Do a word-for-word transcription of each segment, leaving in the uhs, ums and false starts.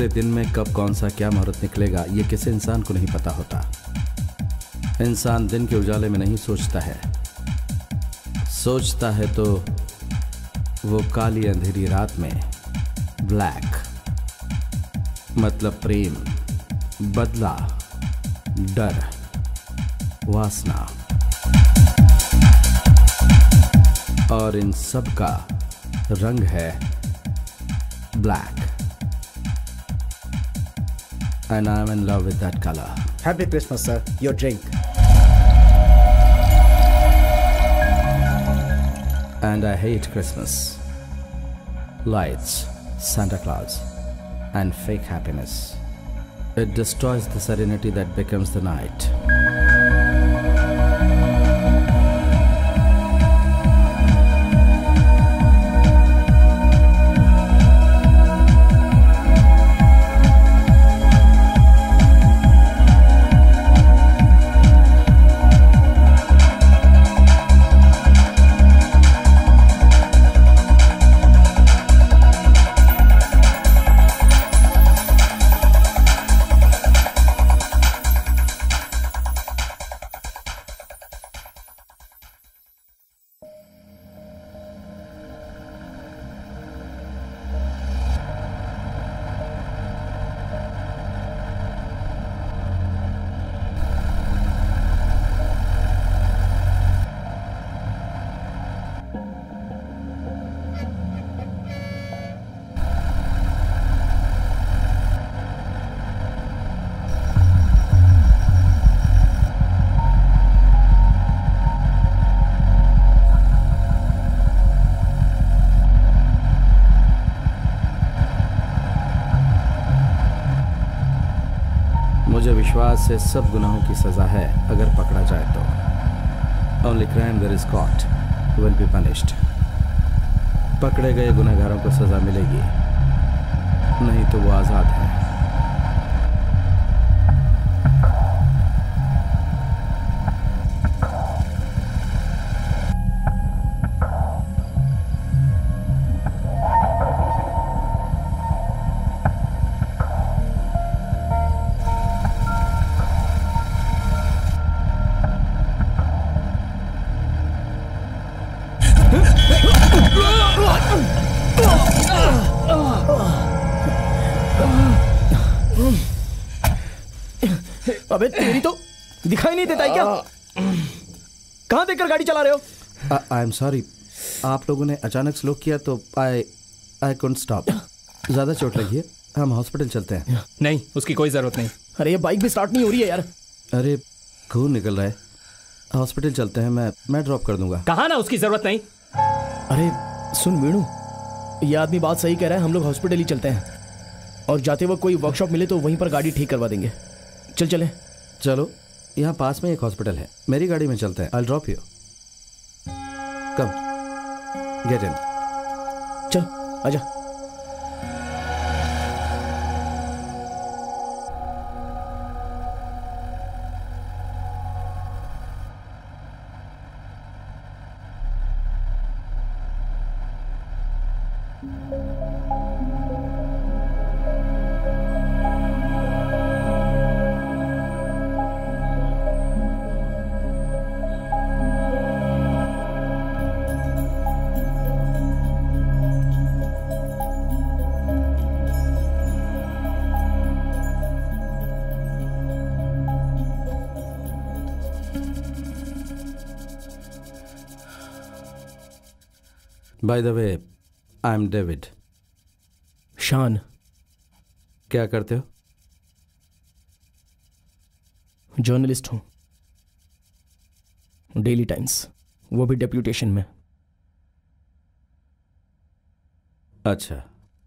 पूरे दिन में कब कौन सा क्या मुहूर्त निकलेगा ये किसी इंसान को नहीं पता होता। इंसान दिन के उजाले में नहीं सोचता है, सोचता है तो वो काली अंधेरी रात में। ब्लैक मतलब प्रेम, बदला, डर, वासना, और इन सब का रंग है black. And I'm in love with that color. Happy Christmas, sir. Your drink. And I hate Christmas. Lights, Santa Claus, and fake happiness. It destroys the serenity that becomes the night. मुझे विश्वास से सब गुनाहों की सजा है अगर पकड़ा जाए तो। Only crime that is caught will be punished. पकड़े गए गुनहगारों को सजा मिलेगी, नहीं तो वो आजाद है। अबे तेरी तो दिखाई नहीं देता है क्या? कहां देखकर गाड़ी चला रहे हो? आई एम सॉरी, आप लोगों ने अचानक स्लो किया तो आई आई कुडंट स्टॉप। ज्यादा चोट लगी है, हम हॉस्पिटल चलते हैं। नहीं, उसकी कोई जरूरत नहीं। अरे ये बाइक भी स्टार्ट नहीं हो रही है यार। अरे खून निकल रहा है, हॉस्पिटल चलते हैं, मैं मैं ड्रॉप कर दूंगा। कहा ना उसकी जरूरत नहीं। अरे सुन वीणु, ये आदमी बात सही कह रहा है, हम लोग हॉस्पिटल ही चलते हैं और जाते वक्त कोई वर्कशॉप मिले तो वहीं पर गाड़ी ठीक करवा देंगे। चल चले। चलो, यहाँ पास में एक हॉस्पिटल है, मेरी गाड़ी में चलते हैं। I will drop you. Come, get in. चल आजा। By the way, I'm David. शान। क्या करते हो? जर्नलिस्ट हूं, डेली टाइम्स, वो भी डेप्यूटेशन में। अच्छा,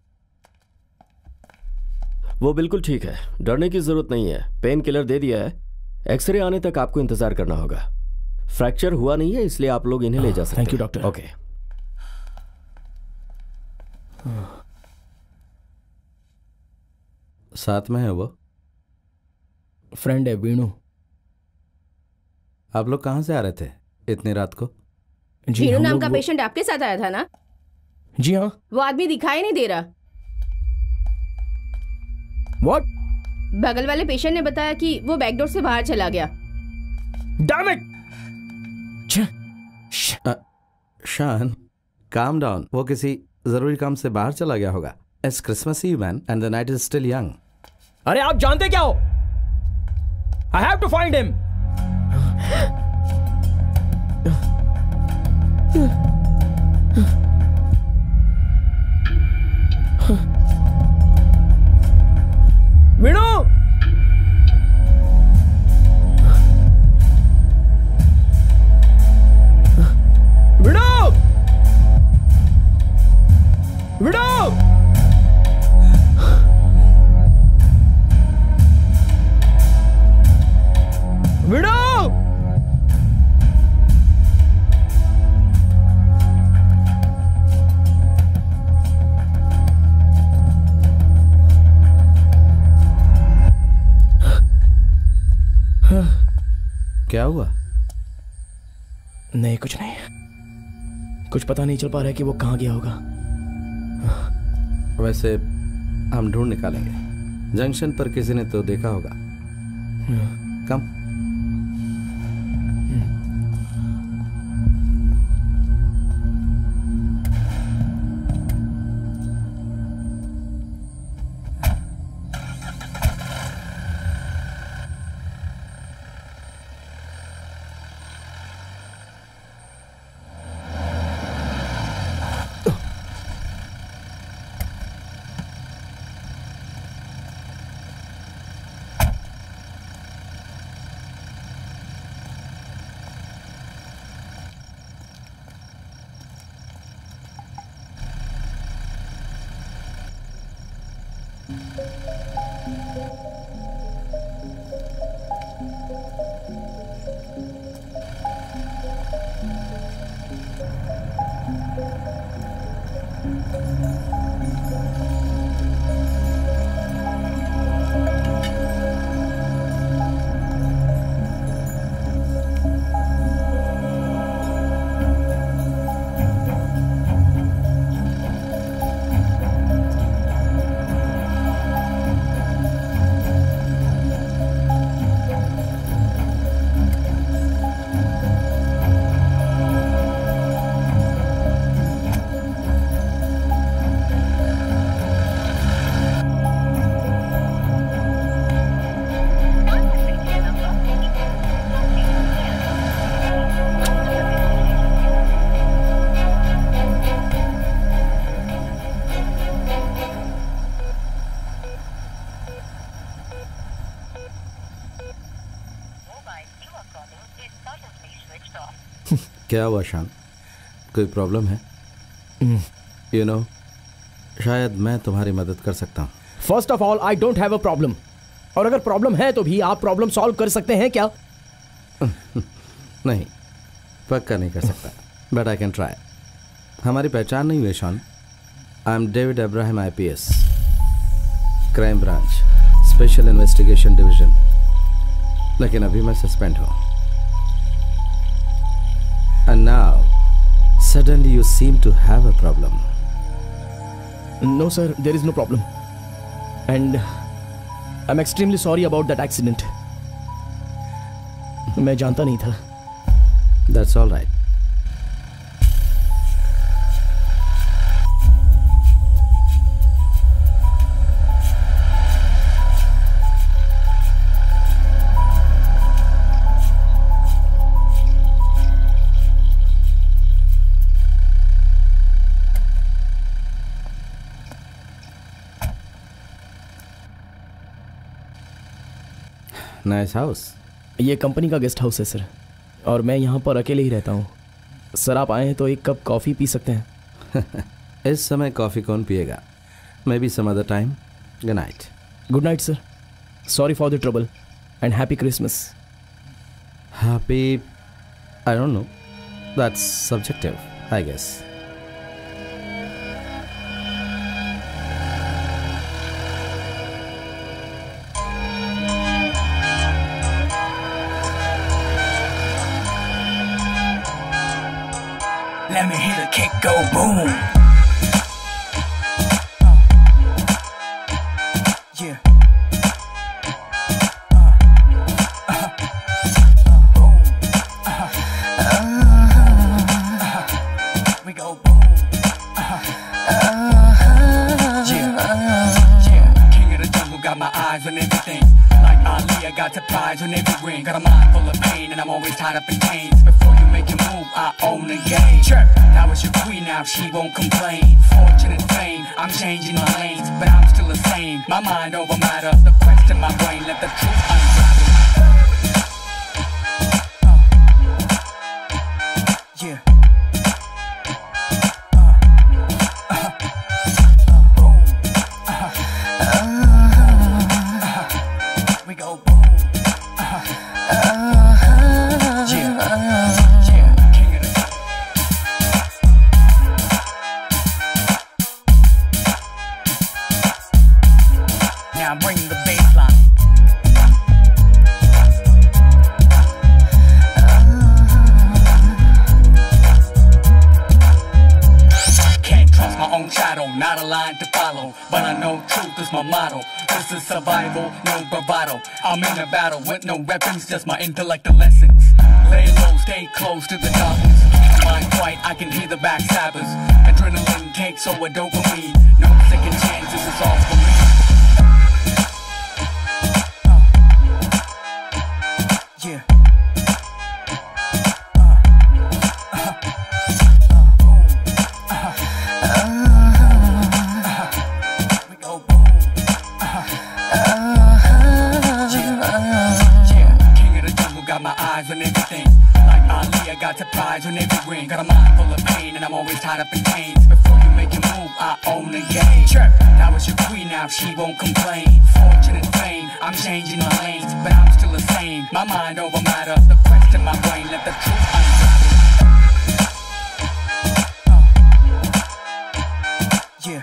वो बिल्कुल ठीक है, डरने की जरूरत नहीं है। पेन किलर दे दिया है, एक्सरे आने तक आपको इंतजार करना होगा। फ्रैक्चर हुआ नहीं है, इसलिए आप लोग इन्हें ले जा सकते हैं। Thank you doctor. ओके। साथ में है वो? फ्रेंड है, वीणु। आप लोग कहाँ से आ रहे थे इतनी रात को? वीणु नाम का पेशेंट आपके साथ आया था ना? जी हाँ। वो आदमी दिखाई नहीं दे रहा। What? बगल वाले पेशेंट ने बताया कि वो बैकडोर से बाहर चला गया। Damn it! शान, calm down. वो किसी जरूरी काम से बाहर चला गया होगा. It's Christmas Eve, man, and the night is still young. अरे आप जानते क्या हो? I have to find him. वीणु! वीणु! वीणु! वीणु! क्या हुआ? नहीं, कुछ नहीं। कुछ पता नहीं चल पा रहा है कि वो कहाँ गया होगा। वैसे हम ढूंढ निकालेंगे। जंक्शन पर किसी ने तो देखा होगा। कम। क्या हुआ शान? कोई प्रॉब्लम है? यू नो, शायद मैं तुम्हारी मदद कर सकता हूँ। First of all, I don't have a problem. और अगर प्रॉब्लम है तो भी आप प्रॉब्लम सॉल्व कर सकते हैं क्या? नहीं, पक्का नहीं कर सकता, बट आई कैन ट्राई। हमारी पहचान नहीं हुई Shaan. I am David Abraham, I P S, crime branch, special investigation division. लेकिन अभी मैं सस्पेंड हूँ। And now, suddenly you seem to have a problem. No, sir, there is no problem. And I'm extremely sorry about that accident. मैं जानता नहीं था। That's all right. Nice house. ये company का गेस्ट हाउस है sir, और मैं यहाँ पर अकेले ही रहता हूँ। सर, आप आए हैं तो एक कप कॉफ़ी पी सकते हैं। इस समय कॉफ़ी कौन पिएगा? Maybe some other time. Good night. Good night sir. Sorry for the trouble and happy Christmas. Happy, I don't know, that's subjective, I guess. Let me hear the kick go boom. Yeah. prize on every ring. Got a mind full of pain and I'm always tied up in chains. Before you make your move, I own the game. Sure, that was your queen, now she won't complain. Fortune and fame, I'm changing my lanes, but I'm still the same. My mind over matter, the quest in my brain, let the truth unravel. Uh, yeah. Not a line to follow, but I know truth is my motto. This is survival, no bravado. I'm in a battle with no weapons, just my intellect and lessons. Lay low, stay close to the darkness. Keep my mind quiet, I can hear the backstabbers. Adrenaline takes over dopamine. No second chances, it's all for me. Uh, yeah. And everything, like Ali, I got the prize on every ring. Got a mind full of pain and I'm always tied up in chains. Before you make your move, I own the game. Sure, that was your queen, now she won't complain. Fortune and fame, I'm changing my lanes, but I'm still the same. My mind over matter, the quest in my brain, let the truth unravel. Uh, yeah.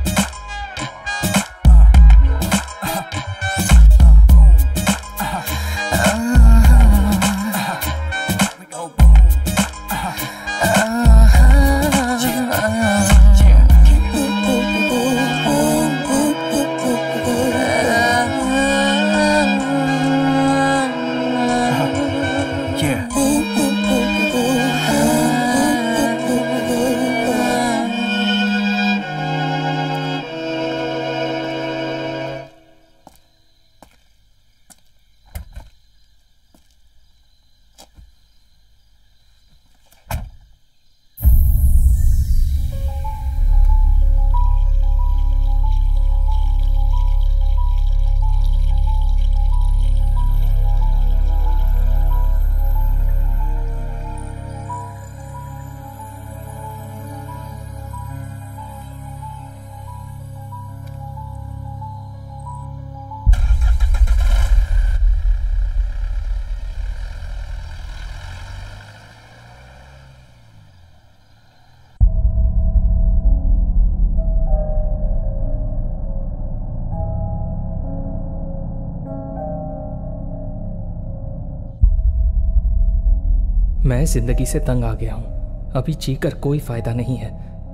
मैं जिंदगी से तंग आ गया हूं। अभी जीकर कोई फायदा नहीं है।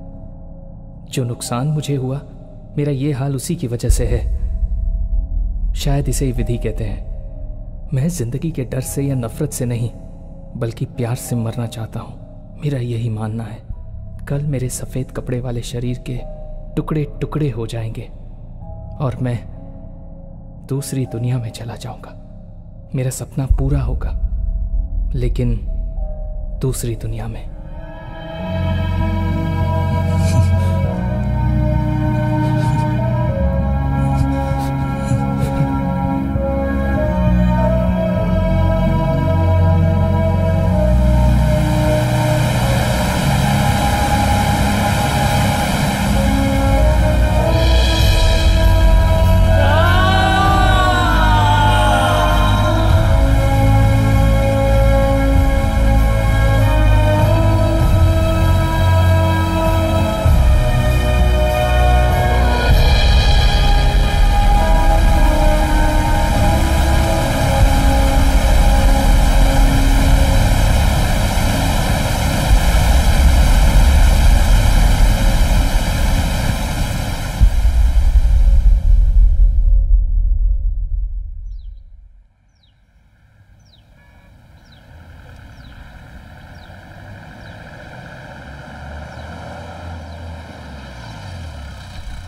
जो नुकसान मुझे हुआ, मेरा ये हाल उसी की वजह से है। शायद इसे ही विधि कहते हैं। मैं जिंदगी के डर से या नफरत से नहीं, बल्कि प्यार से मरना चाहता हूं। मेरा यही मानना है। कल मेरे सफेद कपड़े वाले शरीर के टुकड़े टुकड़े हो जाएंगे और मैं दूसरी दुनिया में चला जाऊंगा। मेरा सपना पूरा होगा, लेकिन दूसरी दुनिया में।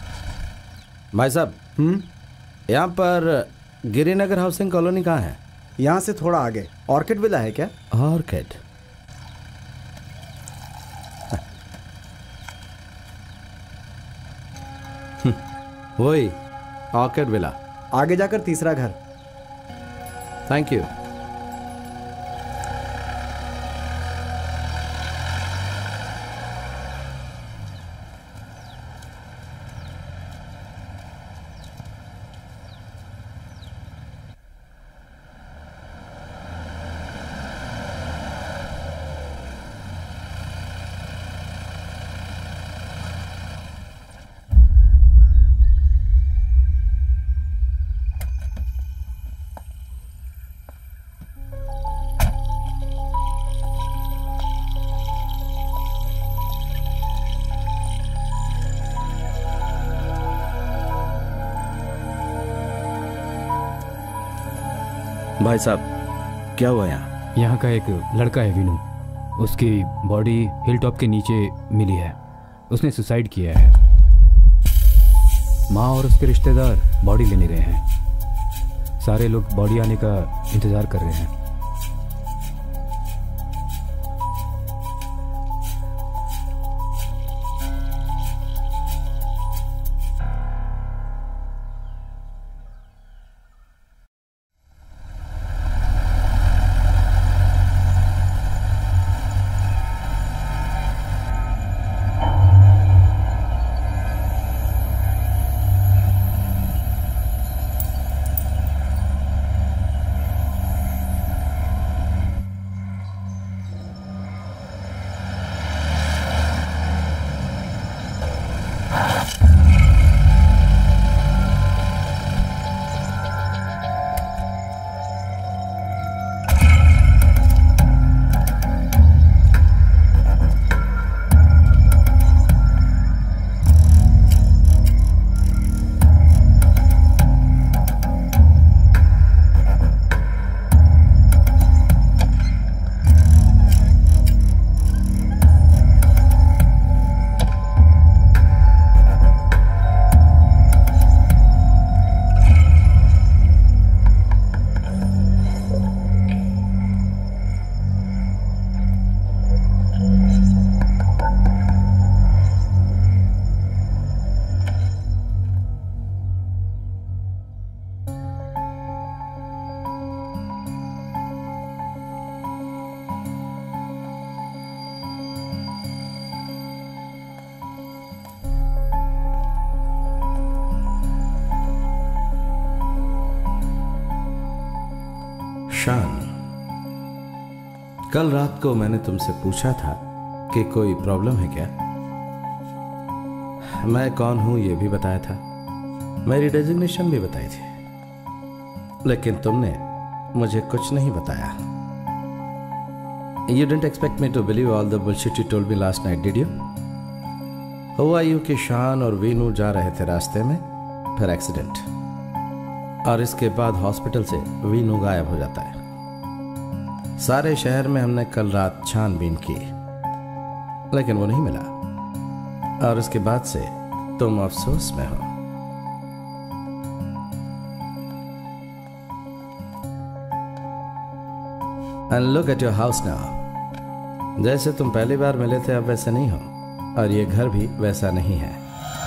भाई साहब, हम्म यहाँ पर गिरिनगर हाउसिंग कॉलोनी कहाँ है? यहाँ से थोड़ा आगे ऑर्किड विला है क्या? ऑर्किड? वही ऑर्किड विला। आगे जाकर तीसरा घर। Thank you. भाई साहब, क्या हुआ यहाँ? यहाँ का एक लड़का है वीनू, उसकी बॉडी हिल टॉप के नीचे मिली है। उसने सुसाइड किया है। माँ और उसके रिश्तेदार बॉडी लेने गए हैं। सारे लोग बॉडी आने का इंतज़ार कर रहे हैं। शान, कल रात को मैंने तुमसे पूछा था कि कोई प्रॉब्लम है क्या? मैं कौन हूं ये भी बताया था, मेरी डेजिग्नेशन भी बताई थी, लेकिन तुमने मुझे कुछ नहीं बताया। You didn't expect me to believe all the bullshit you told me last night, did you? हुआ यूं कि शान और वीनू जा रहे थे रास्ते में, फिर एक्सीडेंट, और इसके बाद हॉस्पिटल से वीनू गायब हो जाता है। सारे शहर में हमने कल रात छानबीन की, लेकिन वो नहीं मिला, और उसके बाद से तुम अफसोस में हो। And look at your house now. जैसे तुम पहली बार मिले थे अब वैसे नहीं हो, और ये घर भी वैसा नहीं है।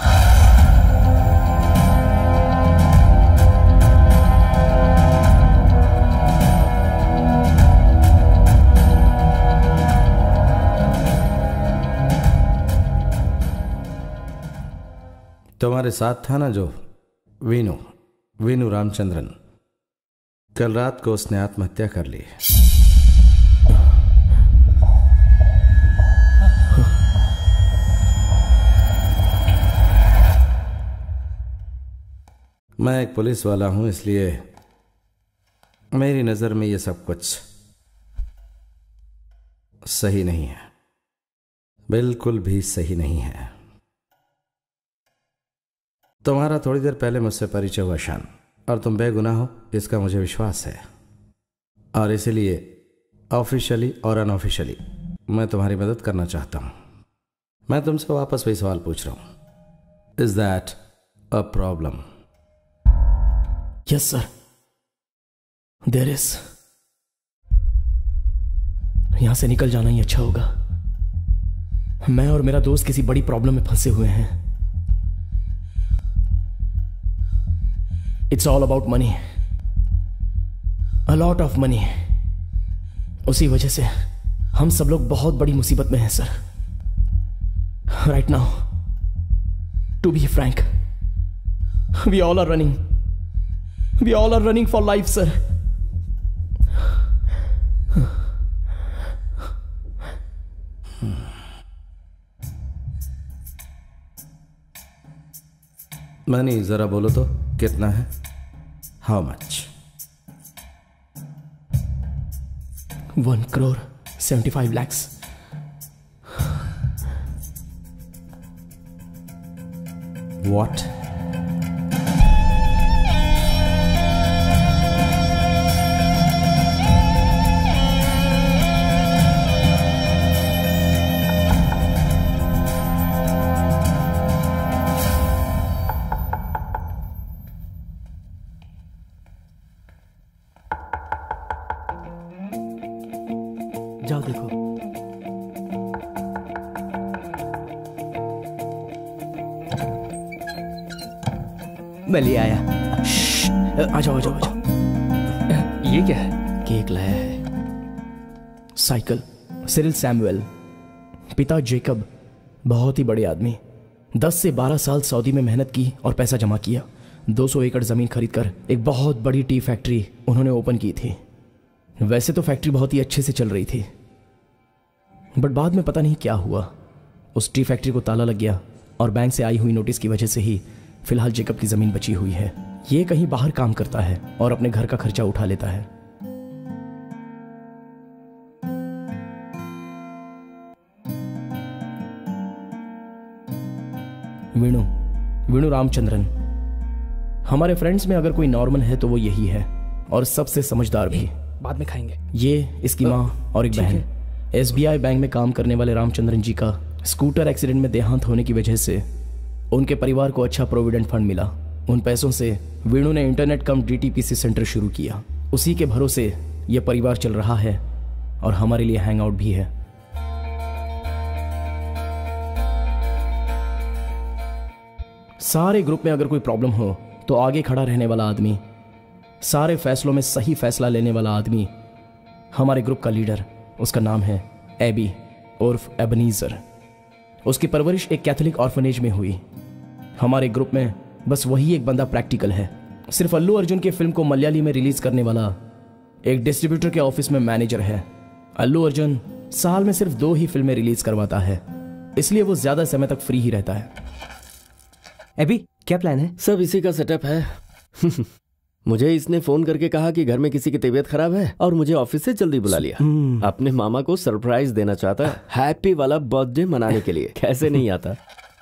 तुम्हारे साथ था ना जो वीनू, वीनू रामचंद्रन, कल रात को उसने आत्महत्या कर ली। मैं एक पुलिस वाला हूं, इसलिए मेरी नजर में यह सब कुछ सही नहीं है, बिल्कुल भी सही नहीं है। तुम्हारा थोड़ी देर पहले मुझसे परिचय हुआ शान, और तुम बेगुनाह हो इसका मुझे विश्वास है, और इसीलिए ऑफिशियली और अनऑफिशियली मैं तुम्हारी मदद करना चाहता हूं। मैं तुमसे वापस वही सवाल पूछ रहा हूं, is that a problem? Yes sir, there is. यहां से निकल जाना ही अच्छा होगा। मैं और मेरा दोस्त किसी बड़ी प्रॉब्लम में फंसे हुए हैं। It's all about money, a lot of money. उसी वजह से हम सब लोग बहुत बड़ी मुसीबत में हैं sir. Right now, to be frank, we all are running we all are running for life sir. Money जरा बोलो तो कितना है? How much? One crore seventy five lakhs. What? जाओ देखो। मैं ले आया। आ जाओ आ जाओ आ जाओ। ये क्या है? केक लाया है। साइकिल। सिरिल सैमुअल, पिता जेकब, बहुत ही बड़े आदमी। दस से बारह साल सऊदी में मेहनत की और पैसा जमा किया। दो सौ एकड़ जमीन खरीदकर एक बहुत बड़ी टी फैक्ट्री उन्होंने ओपन की थी। वैसे तो फैक्ट्री बहुत ही अच्छे से चल रही थी, बट बाद में पता नहीं क्या हुआ, उस टी फैक्ट्री को ताला लग गया और बैंक से आई हुई नोटिस की वजह से ही फिलहाल जेकब की जमीन बची हुई है। ये कहीं बाहर काम करता है और अपने घर का खर्चा उठा लेता है। वेणु वेणु रामचंद्रन। हमारे फ्रेंड्स में अगर कोई नॉर्मल है तो वो यही है, और सबसे समझदार भी। बाद में खाएंगे। ये इसकी माँ और एक बहन। एसबीआई बैंक में काम करने वाले रामचंद्रन जी का स्कूटर एक्सीडेंट में देहांत होने की वजह से उनके परिवार को अच्छा प्रोविडेंट फंड मिला। उन पैसों से वेणु ने इंटरनेट कम डीटीपीसी सेंटर शुरू किया। उसी के भरोसे यह परिवार चल रहा है और हमारे लिए हैंग आउट भी है। सारे ग्रुप में अगर कोई प्रॉब्लम हो तो आगे खड़ा रहने वाला आदमी, सारे फैसलों में सही फैसला लेने वाला आदमी, हमारे ग्रुप का लीडर, उसका नाम है एबी उर्फ एबनीजर। उसकी परवरिश एक कैथोलिक ऑर्फनेज में हुई। हमारे ग्रुप में बस वही एक बंदा प्रैक्टिकल है। सिर्फ अल्लू अर्जुन की फिल्म को मलयाली में रिलीज करने वाला एक डिस्ट्रीब्यूटर के ऑफिस में मैनेजर है। अल्लू अर्जुन साल में सिर्फ दो ही फिल्में रिलीज करवाता है, इसलिए वो ज्यादा समय तक फ्री ही रहता है। एबी, क्या प्लान है? सब इसी का सेटअप है। मुझे इसने फोन करके कहा कि घर में किसी की तबीयत खराब है और मुझे ऑफिस से जल्दी बुला लिया। अपने मामा को सरप्राइज देना चाहता है, हैप्पी वाला बर्थडे मनाने के लिए। कैसे नहीं आता?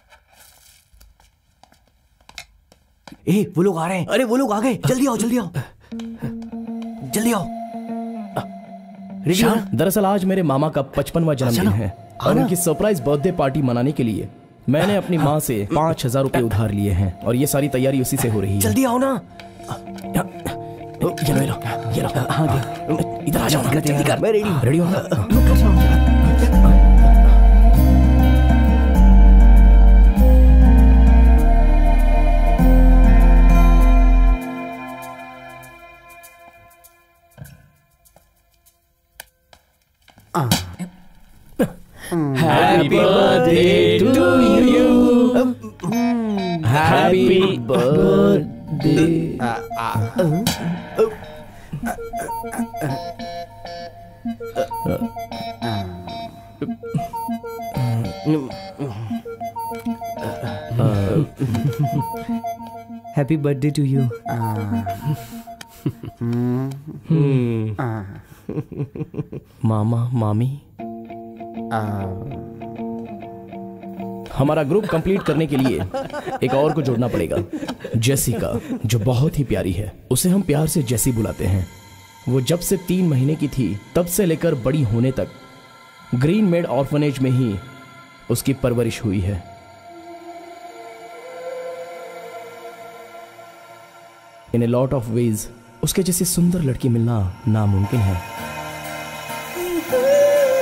ए, वो लोग आ रहे हैं। अरे वो लोग आ गए, जल्दी आओ जल्दी आओ जल्दी आओ। श्याम, दरअसल आज मेरे मामा का पचपनवां जन्मदिन है और उनकी सरप्राइज बर्थडे पार्टी मनाने के लिए मैंने अपनी माँ से पांच हजार रुपए उधार लिए हैं और ये सारी तैयारी उसी से हो रही है। जल्दी आओ ना। ये लो, ये लो, ये लो। हाँ, इधर आ जाओ ना, जल्दी कर। मैं रेडी रेडी हो? Happy birthday to you. Happy birthday. Happy birthday to you. मामा मामी, हमारा ग्रुप कंप्लीट करने के लिए एक और को जोड़ना पड़ेगा, जेसिका, जो बहुत ही प्यारी है। उसे हम प्यार से जेसी बुलाते हैं। वो जब से तीन महीने की थी तब से लेकर बड़ी होने तक ग्रीन मेड ऑर्फनेज में ही उसकी परवरिश हुई है। In a lot of ways उसके जैसी सुंदर लड़की मिलना नामुमकिन है।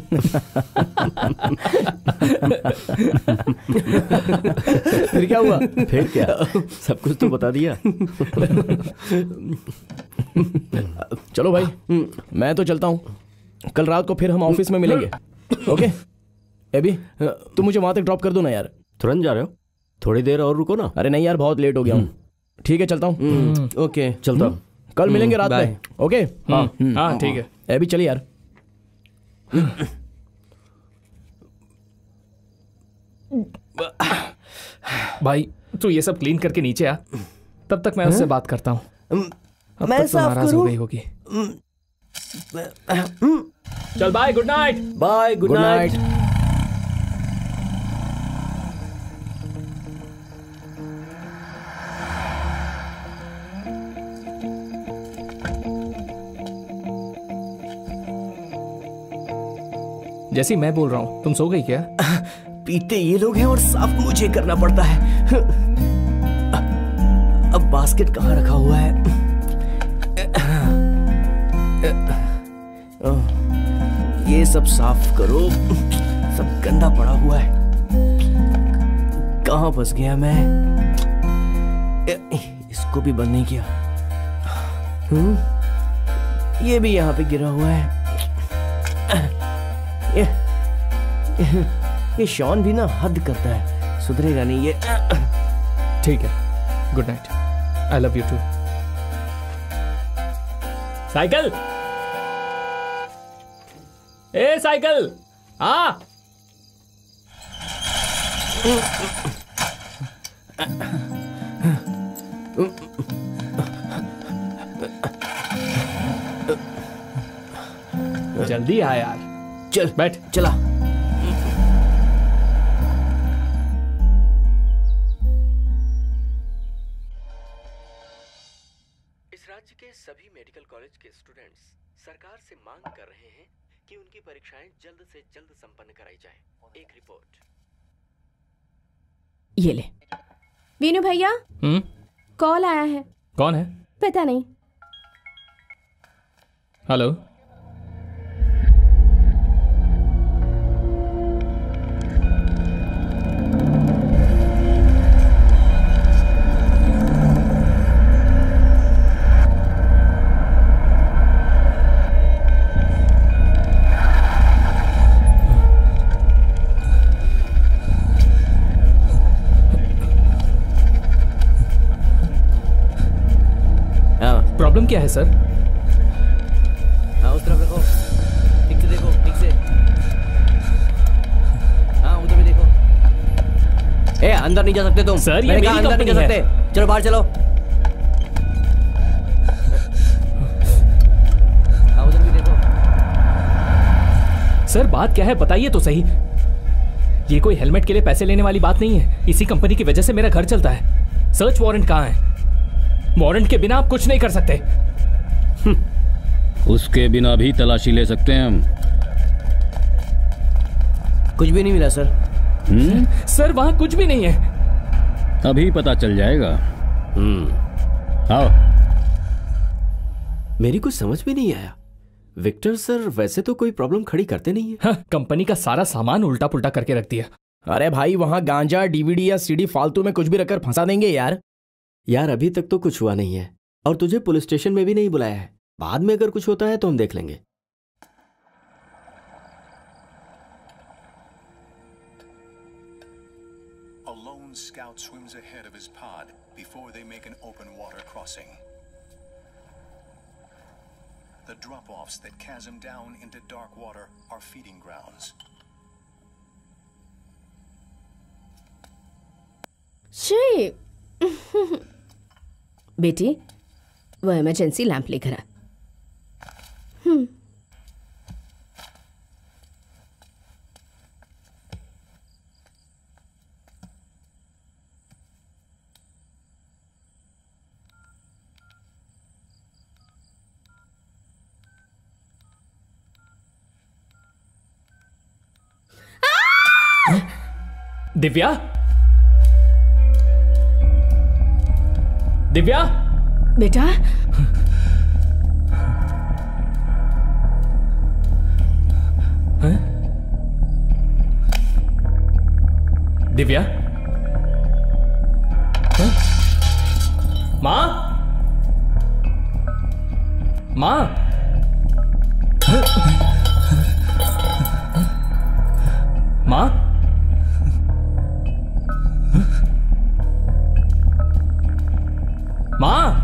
फिर क्या हुआ? फिर क्या, सब कुछ तो बता दिया। चलो भाई, मैं तो चलता हूँ। कल रात को फिर हम ऑफिस में मिलेंगे। ओके एबी, तुम मुझे वहां तक ड्रॉप कर दो ना यार। तुरंत जा रहे हो? थोड़ी देर और रुको ना। अरे नहीं यार, बहुत लेट हो गया हूँ। ठीक है, चलता हूँ। ओके, चलता हूँ। कल मिलेंगे रात में। ओके हाँ हाँ ठीक है। एबी चलिए यार। भाई तू ये सब क्लीन करके नीचे आ, तब तक मैं उससे बात करता हूँ। अब मैं तक तो साफ नाराज हो करूं? गई होगी। चल bye, good night. Bye, good good night. Night. जैसी मैं बोल रहा हूँ, तुम सो गई क्या? पीते ये लोग हैं और साफ मुझे करना पड़ता है। अब बास्केट कहाँ रखा हुआ है? ये सब साफ करो, सब गंदा पड़ा हुआ है। कहाँ फंस गया मैं? इसको भी बंद नहीं किया। हम्म, ये भी यहाँ पे गिरा हुआ है। ये ये शॉन भी ना हद करता है, सुधरेगा नहीं ये। ठीक है, good night. I love you too. Cycle, ए साइकिल, आ। जल्दी आ यार। चल बैठ। चला। इस राज्य के सभी मेडिकल कॉलेज के स्टूडेंट्स सरकार से मांग कर रहे हैं कि उनकी परीक्षाएं जल्द से जल्द संपन्न कराई जाए। एक रिपोर्ट। ये ले। वीनू भैया, हम्म, कॉल आया है। कौन है? पता नहीं। हेलो। प्रॉब्लम क्या है सर? हाँ, उस तरफ देखो, ठीक से देखो, ठीक से। हाँ, उधर भी देखो। ए, अंदर नहीं जा सकते तुम। सर, ये मैंने कहा मेरी अंदर नहीं जा कंपनी सकते। चलो बाहर चलो। हाँ, उधर भी देखो। सर बात क्या है बताइए तो सही। ये कोई हेलमेट के लिए पैसे लेने वाली बात नहीं है। इसी कंपनी की वजह से मेरा घर चलता है। सर्च वारंट कहाँ है? वारंट के बिना आप कुछ नहीं कर सकते। उसके बिना भी तलाशी ले सकते हैं हम। कुछ भी नहीं मिला सर। हम्म, सर वहां कुछ भी नहीं है। अभी पता चल जाएगा। हम्म, आओ। मेरी कुछ समझ में नहीं आया। विक्टर सर वैसे तो कोई प्रॉब्लम खड़ी करते नहीं है। हाँ, कंपनी का सारा सामान उल्टा पुल्टा करके रख दिया। अरे भाई, वहां गांजा, डीवीडी या सीडी फालतू में कुछ भी रखकर फंसा देंगे यार। यार अभी तक तो कुछ हुआ नहीं है और तुझे पुलिस स्टेशन में भी नहीं बुलाया है। बाद में अगर कुछ होता है तो हम देख लेंगे। A lone scout swims ahead of his pod before they make an open water crossing. The drop-offs that chasm down into dark water are feeding grounds. Shri बेटी, वो इमरजेंसी लैंप लेकर आ। हम्म। दिव्या, दिव्या बेटा, हैं? दिव्या? हाँ? माँ? माँ? माँ? माँ?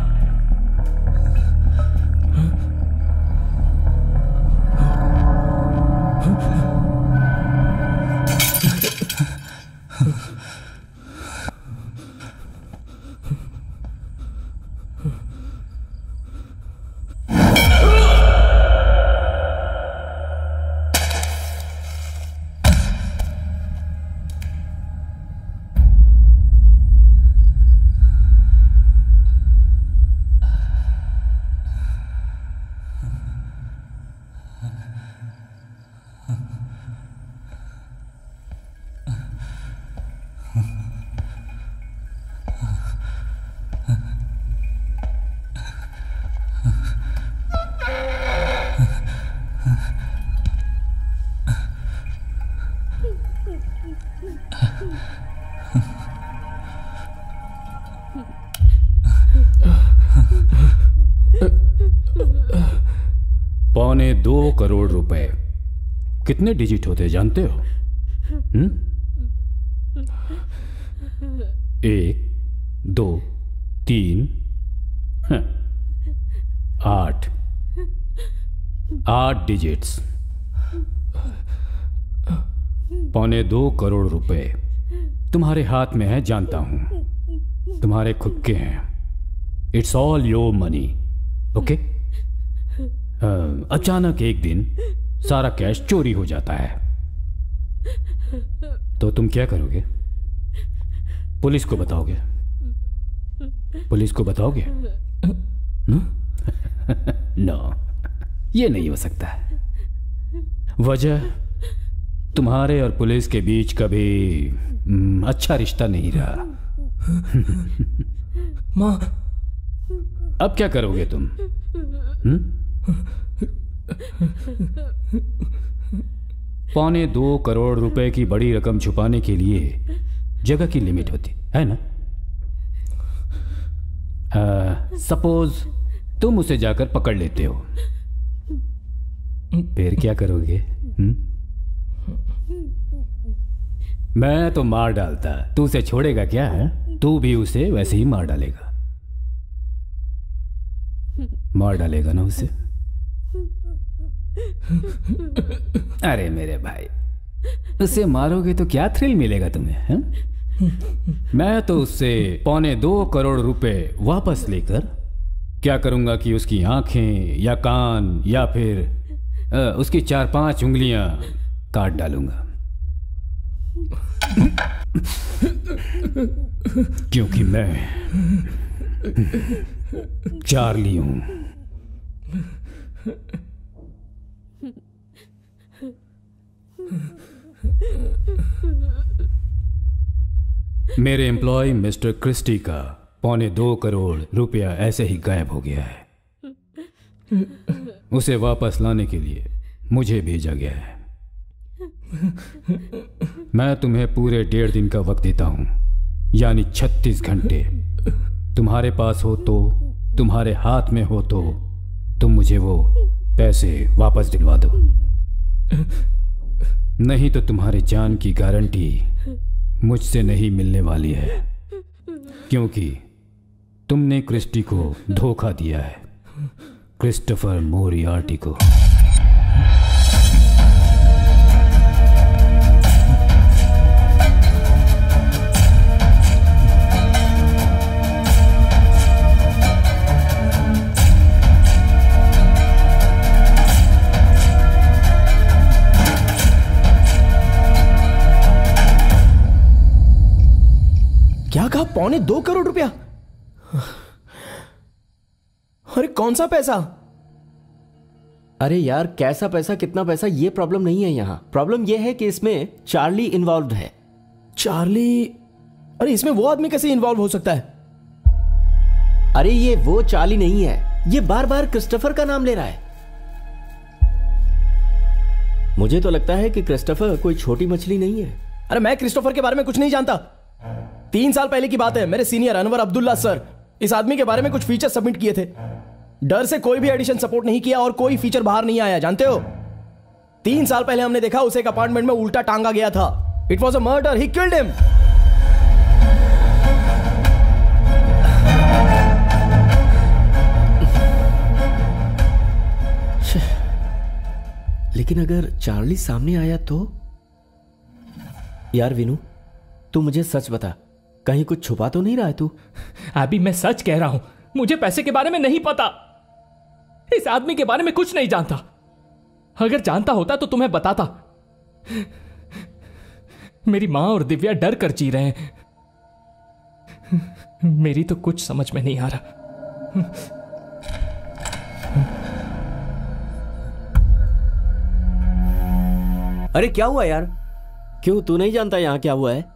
पौने दो करोड़ रुपए कितने डिजिट होते जानते हो? हुँ? एक, दो, तीन, हाँ, आठ, आठ डिजिट्स। पौने दो करोड़ रुपए तुम्हारे हाथ में है, जानता हूं। तुम्हारे खुद के हैं। It's all your money, okay? अचानक एक दिन सारा कैश चोरी हो जाता है, तो तुम क्या करोगे? पुलिस को बताओगे? पुलिस को बताओगे? नो, ये नहीं हो सकता। वजह, तुम्हारे और पुलिस के बीच कभी अच्छा रिश्ता नहीं रहा। माँ, अब क्या करोगे तुम? हुँ? पौने दो करोड़ रुपए की बड़ी रकम छुपाने के लिए जगह की लिमिट होती है ना? सपोज तुम उसे जाकर पकड़ लेते हो, फिर क्या करोगे? हुँ? मैं तो मार डालता, तू उसे छोड़ेगा क्या है? तू भी उसे वैसे ही मार डालेगा। मार डालेगा ना उसे? अरे मेरे भाई, उसे मारोगे तो क्या थ्रिल मिलेगा तुम्हें? है? मैं तो उससे पौने दो करोड़ रुपए वापस लेकर क्या करूंगा कि उसकी आंखें या कान या फिर आ, उसकी चार पांच उंगलियां काट डालूंगा, क्योंकि मैं चार्ली हूं। मेरे एम्प्लॉय मिस्टर क्रिस्टी का पौने दो करोड़ रुपया ऐसे ही गायब हो गया है। उसे वापस लाने के लिए मुझे भेजा गया है। मैं तुम्हें पूरे डेढ़ दिन का वक्त देता हूं, यानी छत्तीस घंटे। तुम्हारे पास हो तो, तुम्हारे हाथ में हो तो तुम मुझे वो पैसे वापस दिलवा दो, नहीं तो तुम्हारे जान की गारंटी मुझसे नहीं मिलने वाली है, क्योंकि तुमने क्रिस्टी को धोखा दिया है, क्रिस्टोफर मोरियार्टी को। क्या कहा? पौने दो करोड़ रुपया? अरे कौन सा पैसा? अरे यार, कैसा पैसा, कितना पैसा, ये प्रॉब्लम नहीं है यहाँ। प्रॉब्लम ये है कि इसमें चार्ली इन्वॉल्व है। चार्ली? अरे इसमें वो आदमी कैसे इन्वॉल्व हो सकता है? अरे ये वो चार्ली नहीं है, ये बार बार क्रिस्टोफर का नाम ले रहा है। मुझे तो लगता है कि क्रिस्टोफर कोई छोटी मछली नहीं है। अरे मैं क्रिस्टोफर के बारे में कुछ नहीं जानता। तीन साल पहले की बात है, मेरे सीनियर अनवर अब्दुल्ला सर इस आदमी के बारे में कुछ फीचर सबमिट किए थे। डर से कोई भी एडिशन सपोर्ट नहीं किया और कोई फीचर बाहर नहीं आया। जानते हो, तीन साल पहले हमने देखा उसे एक अपार्टमेंट में उल्टा टांगा गया था। It was a murder, he killed him. लेकिन अगर चार्ली सामने आया तो? यार विनू, तू मुझे सच बता, कहीं कुछ छुपा तो नहीं रहा है तू? अभी मैं सच कह रहा हूं, मुझे पैसे के बारे में नहीं पता। इस आदमी के बारे में कुछ नहीं जानता। अगर जानता होता तो तुम्हें बताता। मेरी मां और दिव्या डर कर जी रहे हैं। मेरी तो कुछ समझ में नहीं आ रहा। अरे क्या हुआ यार? क्यों, तू नहीं जानता यहां क्या हुआ है?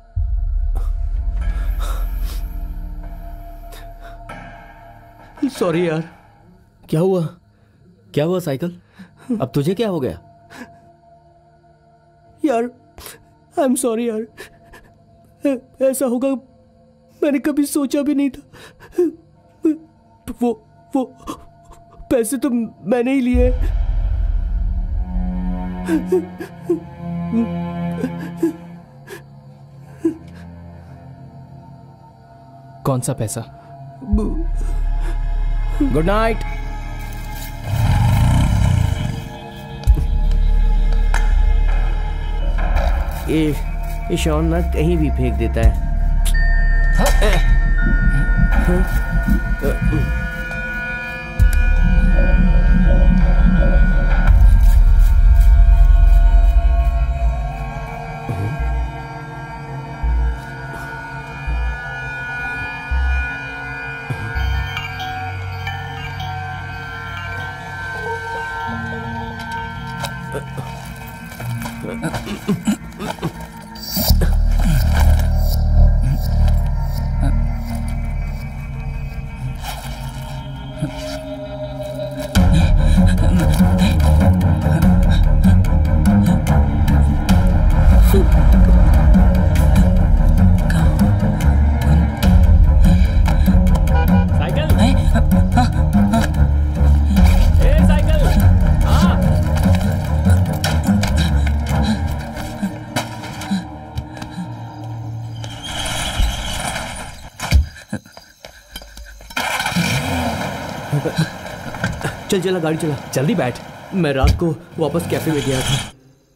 सॉरी यार। क्या हुआ? क्या हुआ साइकिल? अब तुझे क्या हो गया? यार आई एम सॉरी यार, ऐसा होगा मैंने कभी सोचा भी नहीं था। वो वो पैसे तो मैंने ही लिए। कौन सा पैसा? Good night. ये ईशान ना कहीं भी फेंक देता है। चल चला, गाड़ी चला, जल्दी बैठ। मैं रात को वापस कैफे में गया था।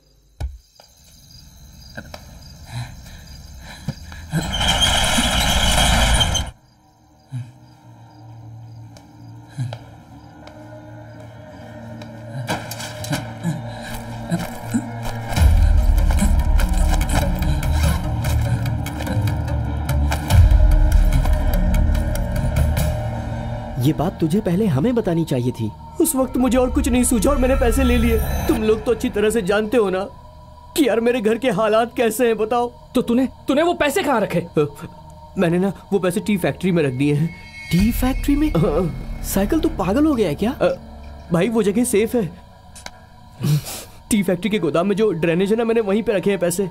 ये बात तुझे पहले हमें बतानी चाहिए थी। उस वक्त मुझे और कुछ नहीं सूझा और मैंने पैसे ले लिए। तुम लोग तो अच्छी तरह से जानते हो ना कि यार मेरे घर के हालात कैसे हैं, बताओ। तो तूने तूने वो पैसे कहाँ रखे? मैंने ना वो पैसे टी फैक्ट्री में रख दिए हैं। टी फैक्ट्री में? साइकिल तू पागल हो गया है क्या? आ, भाई वो जगह सेफ है। टी फैक्ट्री के गोदाम में जो ड्रेनेज है ना, मैंने वहीं पे रखे हैं पैसे।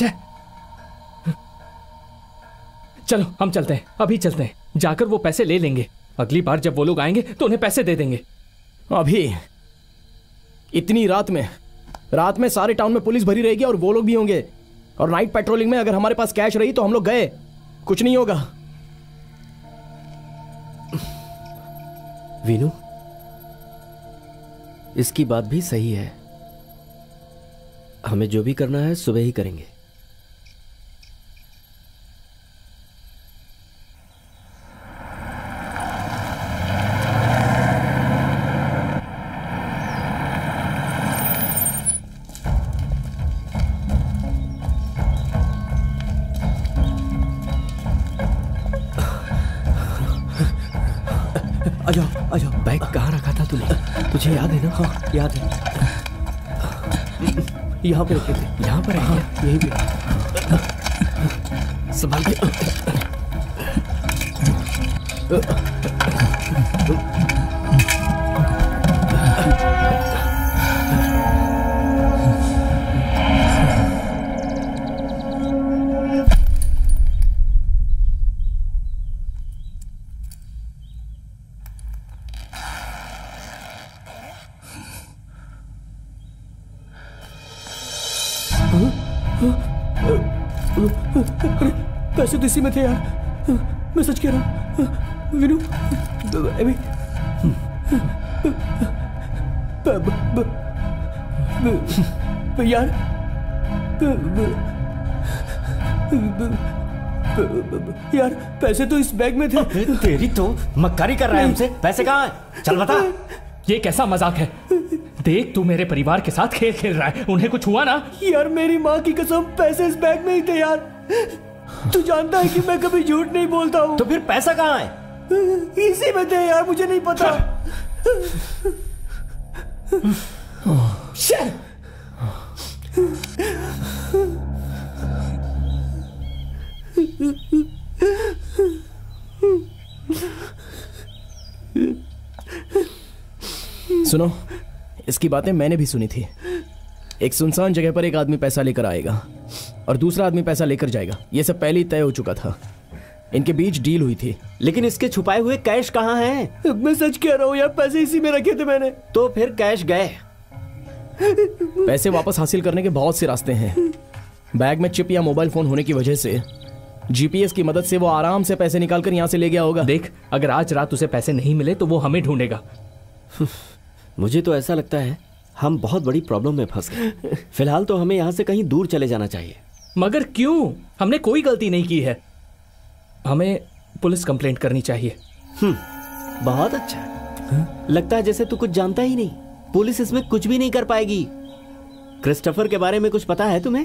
चलो हम चलते हैं, अभी चलते हैं, जाकर वो पैसे ले लेंगे। अगली बार जब वो लोग आएंगे तो उन्हें पैसे दे देंगे। अभी इतनी रात में रात में सारे टाउन में पुलिस भरी रहेगी और वो लोग भी होंगे। और नाइट पेट्रोलिंग में अगर हमारे पास कैश रही तो हम लोग गए, कुछ नहीं होगा। वीनू, इसकी बात भी सही है। हमें जो भी करना है सुबह ही करेंगे। आजाओ आजाओ। बैग कहाँ रखा था तूने? तुझे याद है ना? हाँ याद है। यहाँ पे रखे थे। यहाँ पर है? हाँ, यहीं पे। संभाल के। पैसे तो इसी में थे यार, मैं सच कह रहा हूँ। विनू, अभी यार यार पैसे तो इस बैग में थे। तेरी तो मक्कारी कर रहा है हमसे। पैसे कहाँ हैं? चल बता। ये कैसा मजाक है? देख, तू मेरे परिवार के साथ खेल खेल रहा है। उन्हें कुछ हुआ ना? यार मेरी माँ की कसम, पैसे इस बैग में ही थे यार। तू जानता है कि मैं कभी झूठ नहीं बोलता हूँ। तो फिर पैसा कहाँ है? इसी में थे यार, मुझे नहीं पता। सुनो, इसकी बातें मैंने भी सुनी थी। एक सुनसान जगह पर एक आदमी पैसा लेकर आएगा और दूसरा आदमी पैसा लेकर जाएगा। यह सब पहले ही तय हो चुका था। इनके बीच डील हुई थी। लेकिन इसके छुपाए हुए कैश कहाँ हैं? मैं सच कह रहा हूँ यार, पैसे इसी में रखे थे मैंने। तो फिर कैश गए? पैसे वापस हासिल करने के बहुत से रास्ते हैं। बैग में चिप या मोबाइल फोन होने की वजह से जीपीएस की मदद से वो आराम से पैसे निकालकर यहाँ से ले गया होगा। देख, अगर आज रात उसे पैसे नहीं मिले तो वो हमें ढूंढेगा। मुझे तो ऐसा लगता है हम बहुत बड़ी प्रॉब्लम में फंस गए। फिलहाल तो हमें यहाँ से कहीं दूर चले जाना चाहिए। मगर क्यों? हमने कोई गलती नहीं की है। हमें पुलिस कंप्लेंट करनी चाहिए। हम्म, बहुत अच्छा। लगता है जैसे तू कुछ जानता ही नहीं। पुलिस इसमें कुछ भी नहीं कर पाएगी। क्रिस्टोफर के बारे में कुछ पता है तुम्हें?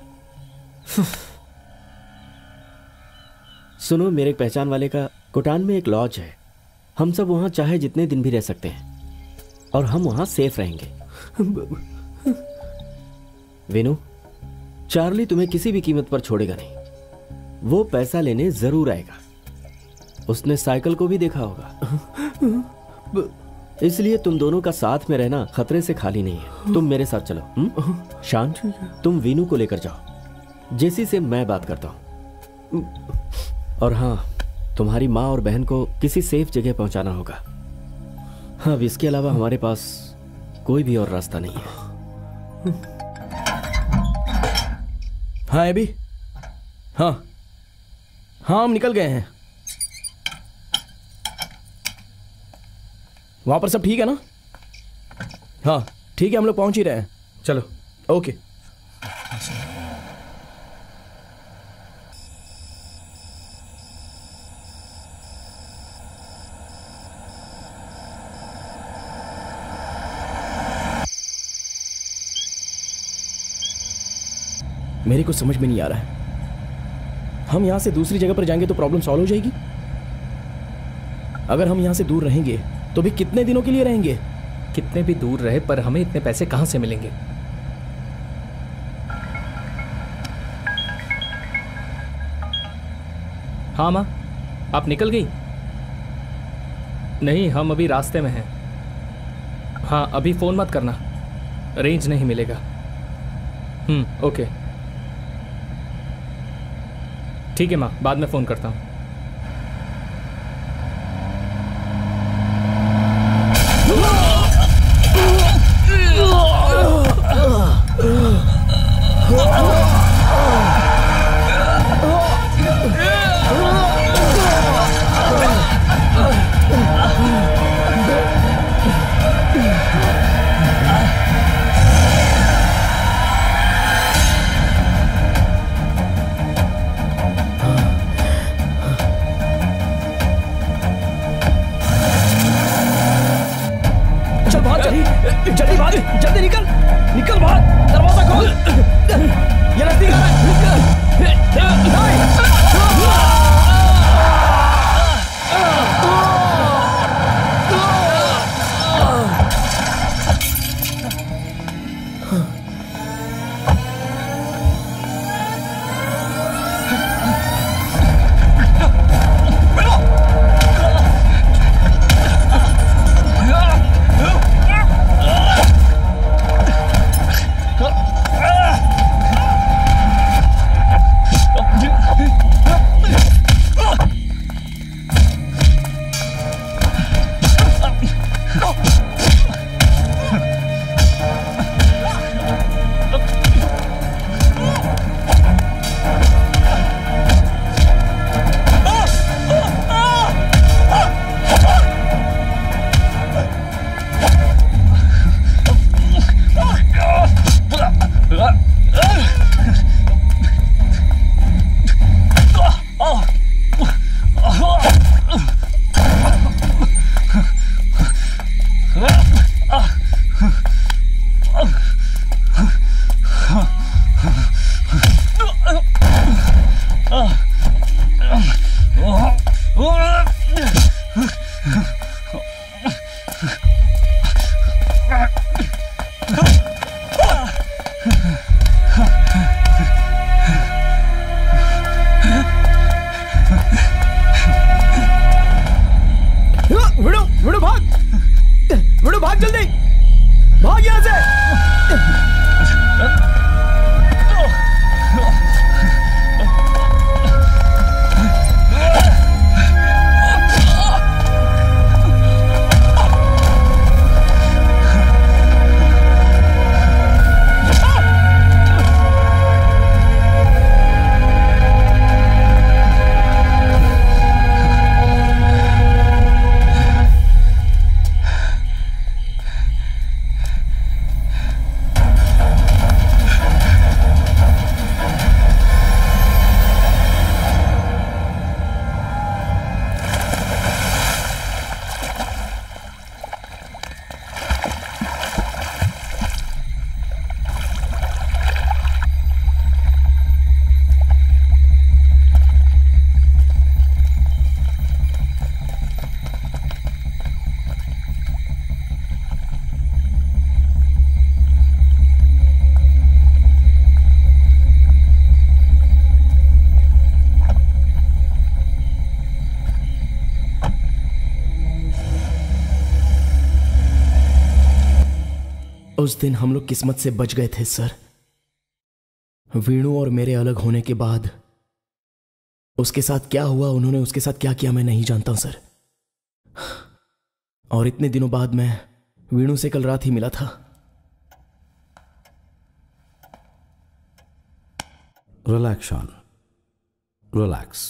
सुनो, मेरे पहचान वाले का कोटान में एक लॉज है। हम सब वहां चाहे जितने दिन भी रह सकते हैं और हम वहां सेफ रहेंगे। विनू, चार्ली तुम्हें किसी भी कीमत पर छोड़ेगा नहीं। वो पैसा लेने जरूर आएगा। उसने साइकिल को भी देखा होगा। इसलिए तुम दोनों का साथ में रहना खतरे से खाली नहीं है। तुम मेरे साथ चलो। हुँ? शान, तुम वीनू को लेकर जाओ। जेसी से मैं बात करता हूं। और हाँ, तुम्हारी माँ और बहन को किसी सेफ जगह पहुंचाना होगा। अब इसके अलावा हमारे पास कोई भी और रास्ता नहीं है। हाँ एबी, हाँ हाँ हम निकल गए हैं। वहां पर सब ठीक है ना? हाँ ठीक है, हम लोग पहुंच ही रहे हैं। चलो। ओके। मेरे को समझ में नहीं आ रहा है, हम यहां से दूसरी जगह पर जाएंगे तो प्रॉब्लम सॉल्व हो जाएगी? अगर हम यहां से दूर रहेंगे तो भी कितने दिनों के लिए रहेंगे? कितने भी दूर रहे, पर हमें इतने पैसे कहां से मिलेंगे? हाँ माँ, आप निकल गई? नहीं, हम अभी रास्ते में हैं। हाँ, अभी फोन मत करना, रेंज नहीं मिलेगा। हम्म ओके ठीक है माँ, बाद में फोन करता हूँ। जल्दी भाग, जल्दी निकल, निकल भाग, दरवाजा खोल। ये नजदीक आ रहा वीणु भाग जल्दी, भाग यहां से। उस दिन हम लोग किस्मत से बच गए थे सर। वीणु और मेरे अलग होने के बाद उसके साथ क्या हुआ, उन्होंने उसके साथ क्या किया, मैं नहीं जानता सर। और इतने दिनों बाद मैं वीणु से कल रात ही मिला था। Relax Shawn, relax.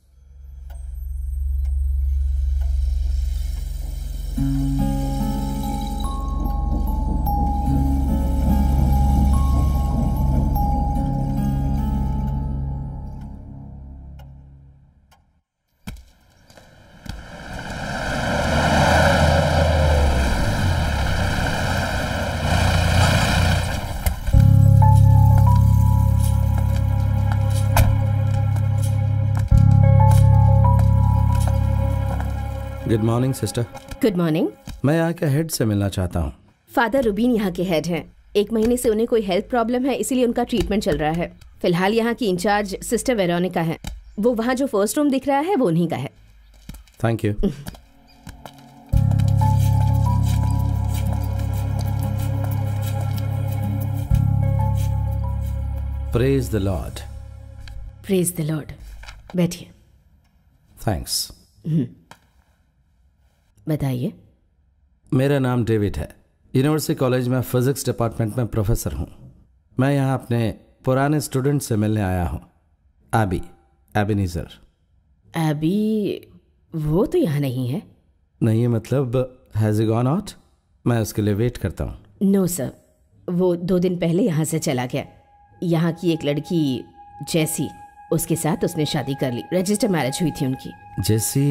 Good morning sister. Good morning. मैं यहाँ के हेड से मिलना चाहता हूँ। फादर रूबीन यहाँ के हेड हैं। एक महीने से उन्हें कोई हेल्थ प्रॉब्लम है, इसीलिए उनका ट्रीटमेंट चल रहा है। फिलहाल यहाँ की इंचार्ज सिस्टर वेरोनिका है। वो वहाँ जो फर्स्ट रूम दिख रहा है वो उन्हीं का है। Thank you. Praise the lord. Praise the lord. बैठिए। थैंक्स। बताइए। मेरा नाम डेविड है। यूनिवर्सिटी कॉलेज में फिजिक्स डिपार्टमेंट में प्रोफेसर हूँ। मैं यहाँ अपने पुराने स्टूडेंट से मिलने आया हूँ, एबी, एबेनीजर। एबी? वो तो यहाँ नहीं है। नहीं है मतलब हैज ही गॉन आउट? मैं उसके लिए वेट करता हूँ। नो सर, वो दो दिन पहले यहाँ से चला गया। यहाँ की एक लड़की जैसी, उसके साथ उसने शादी कर ली। रजिस्टर मैरिज हुई थी उनकी। जैसी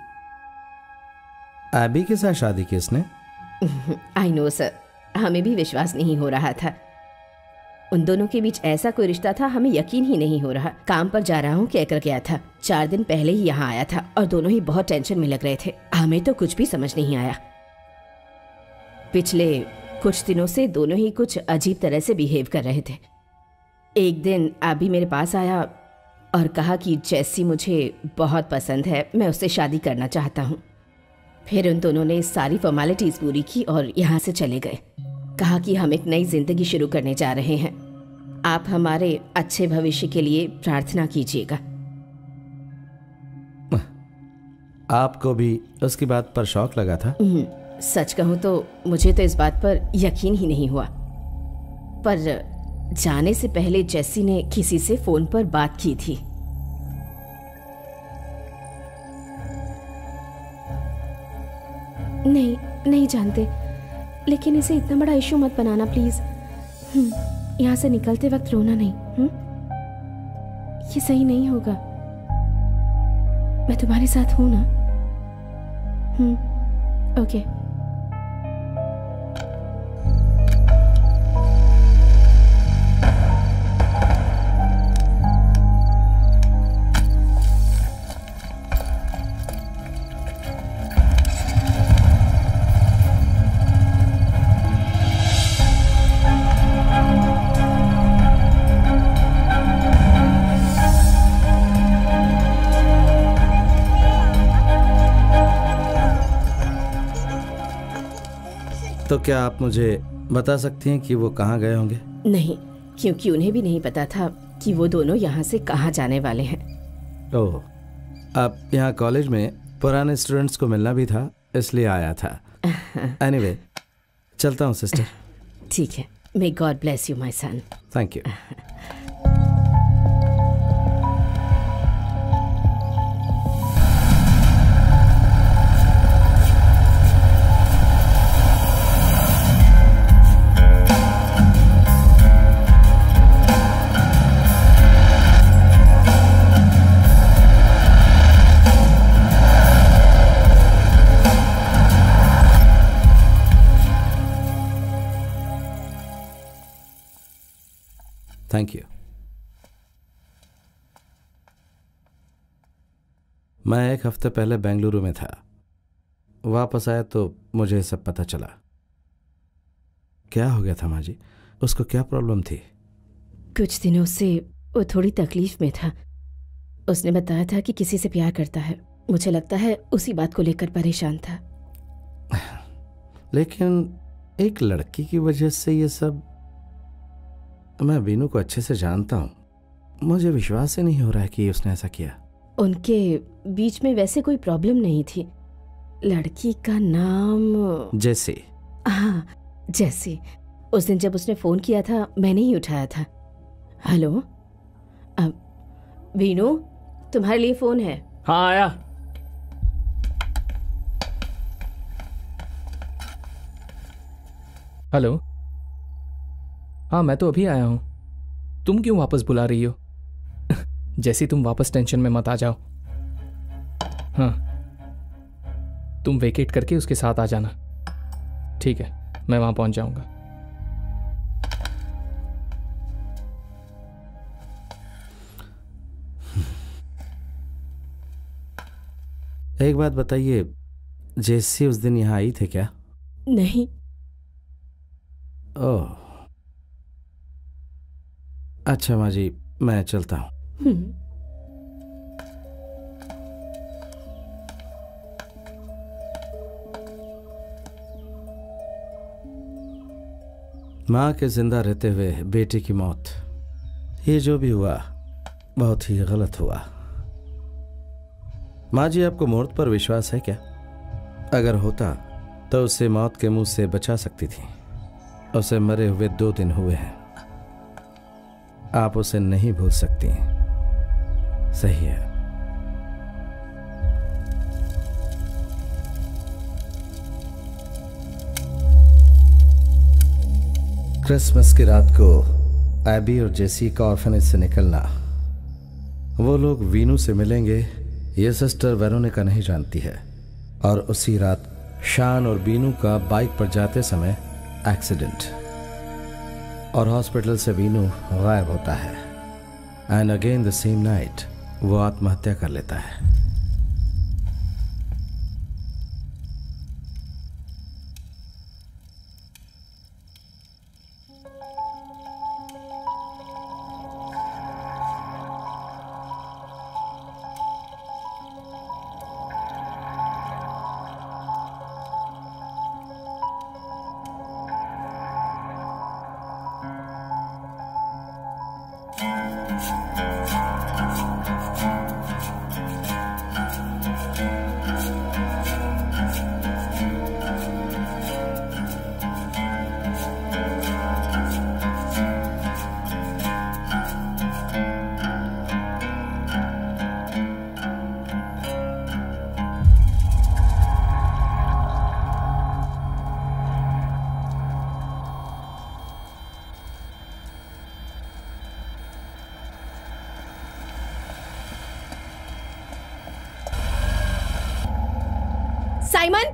एबी के साथ शादी की इसने? आई नो सर, हमें भी विश्वास नहीं हो रहा था। उन दोनों के बीच ऐसा कोई रिश्ता था, हमें यकीन ही नहीं हो रहा। काम पर जा रहा हूँ कहकर गया था। चार दिन पहले ही यहाँ आया था और दोनों ही बहुत टेंशन में लग रहे थे। हमें तो कुछ भी समझ नहीं आया। पिछले कुछ दिनों से दोनों ही कुछ अजीब तरह से बिहेव कर रहे थे। एक दिन एबी मेरे पास आया और कहा कि जैसी मुझे बहुत पसंद है, मैं उससे शादी करना चाहता हूँ। फिर उन दोनों ने सारी फॉर्मेलिटीज पूरी की और यहाँ से चले गए। कहा कि हम एक नई जिंदगी शुरू करने जा रहे हैं, आप हमारे अच्छे भविष्य के लिए प्रार्थना कीजिएगा। आपको भी उसकी बात पर शौक लगा था? सच कहूँ तो मुझे तो इस बात पर यकीन ही नहीं हुआ, पर जाने से पहले जेसी ने किसी से फोन पर बात की थी। नहीं नहीं जानते, लेकिन इसे इतना बड़ा इशू मत बनाना प्लीज। यहाँ से निकलते वक्त रोना नहीं। हुँ? ये सही नहीं होगा। मैं तुम्हारे साथ हूं ना। Hmm okay. तो क्या आप मुझे बता सकती हैं कि वो कहाँ गए होंगे? नहीं, क्योंकि उन्हें भी नहीं पता था कि वो दोनों यहाँ से कहाँ जाने वाले हैं। ओह, अब यहाँ कॉलेज में पुराने स्टूडेंट्स को मिलना भी था, इसलिए आया था। एनीवे, anyway, चलता हूँ सिस्टर। ठीक है। May God bless you my son. Thank you. Thank you. मैं एक हफ्ते पहले बेंगलुरु में था, वापस आया तो मुझे सब पता चला। क्या हो गया था माँ जी? उसको क्या प्रॉब्लम थी? कुछ दिनों से वो थोड़ी तकलीफ में था। उसने बताया था कि किसी से प्यार करता है। मुझे लगता है उसी बात को लेकर परेशान था। लेकिन एक लड़की की वजह से ये सब? मैं वीनू को अच्छे से जानता हूँ, मुझे विश्वास ही नहीं हो रहा है कि उसने ऐसा किया। उनके बीच में वैसे कोई प्रॉब्लम नहीं थी। लड़की का नाम जैसी। हाँ, जैसी। उस दिन जब उसने फोन किया था मैंने ही उठाया था। हेलो, अब वीनू, तुम्हारे लिए फोन है। हाँ आया। हेलो। हाँ मैं तो अभी आया हूं। तुम क्यों वापस बुला रही हो? जैसे तुम वापस टेंशन में मत आ जाओ। हाँ, तुम वेकेट करके उसके साथ आ जाना। ठीक है, मैं वहां पहुंच जाऊंगा। एक बात बताइए, जैसी उस दिन यहाँ आई थे क्या? नहीं। ओह, अच्छा माँ जी, मैं चलता हूँ। माँ के जिंदा रहते हुए बेटे की मौत, ये जो भी हुआ बहुत ही गलत हुआ। माँ जी, आपको मौत पर विश्वास है क्या? अगर होता तो उसे मौत के मुंह से बचा सकती थी। उसे मरे हुए दो दिन हुए हैं, आप उसे नहीं भूल सकती। सही है। क्रिसमस की रात को एबी और जेसी का ऑर्फनेज से निकलना, वो लोग वीनू से मिलेंगे, ये सिस्टर वेरोनिका नहीं जानती है। और उसी रात शान और वीनू का बाइक पर जाते समय एक्सीडेंट, और हॉस्पिटल से वीनू गायब होता है। And again the same night वो आत्महत्या कर लेता है। साइमन,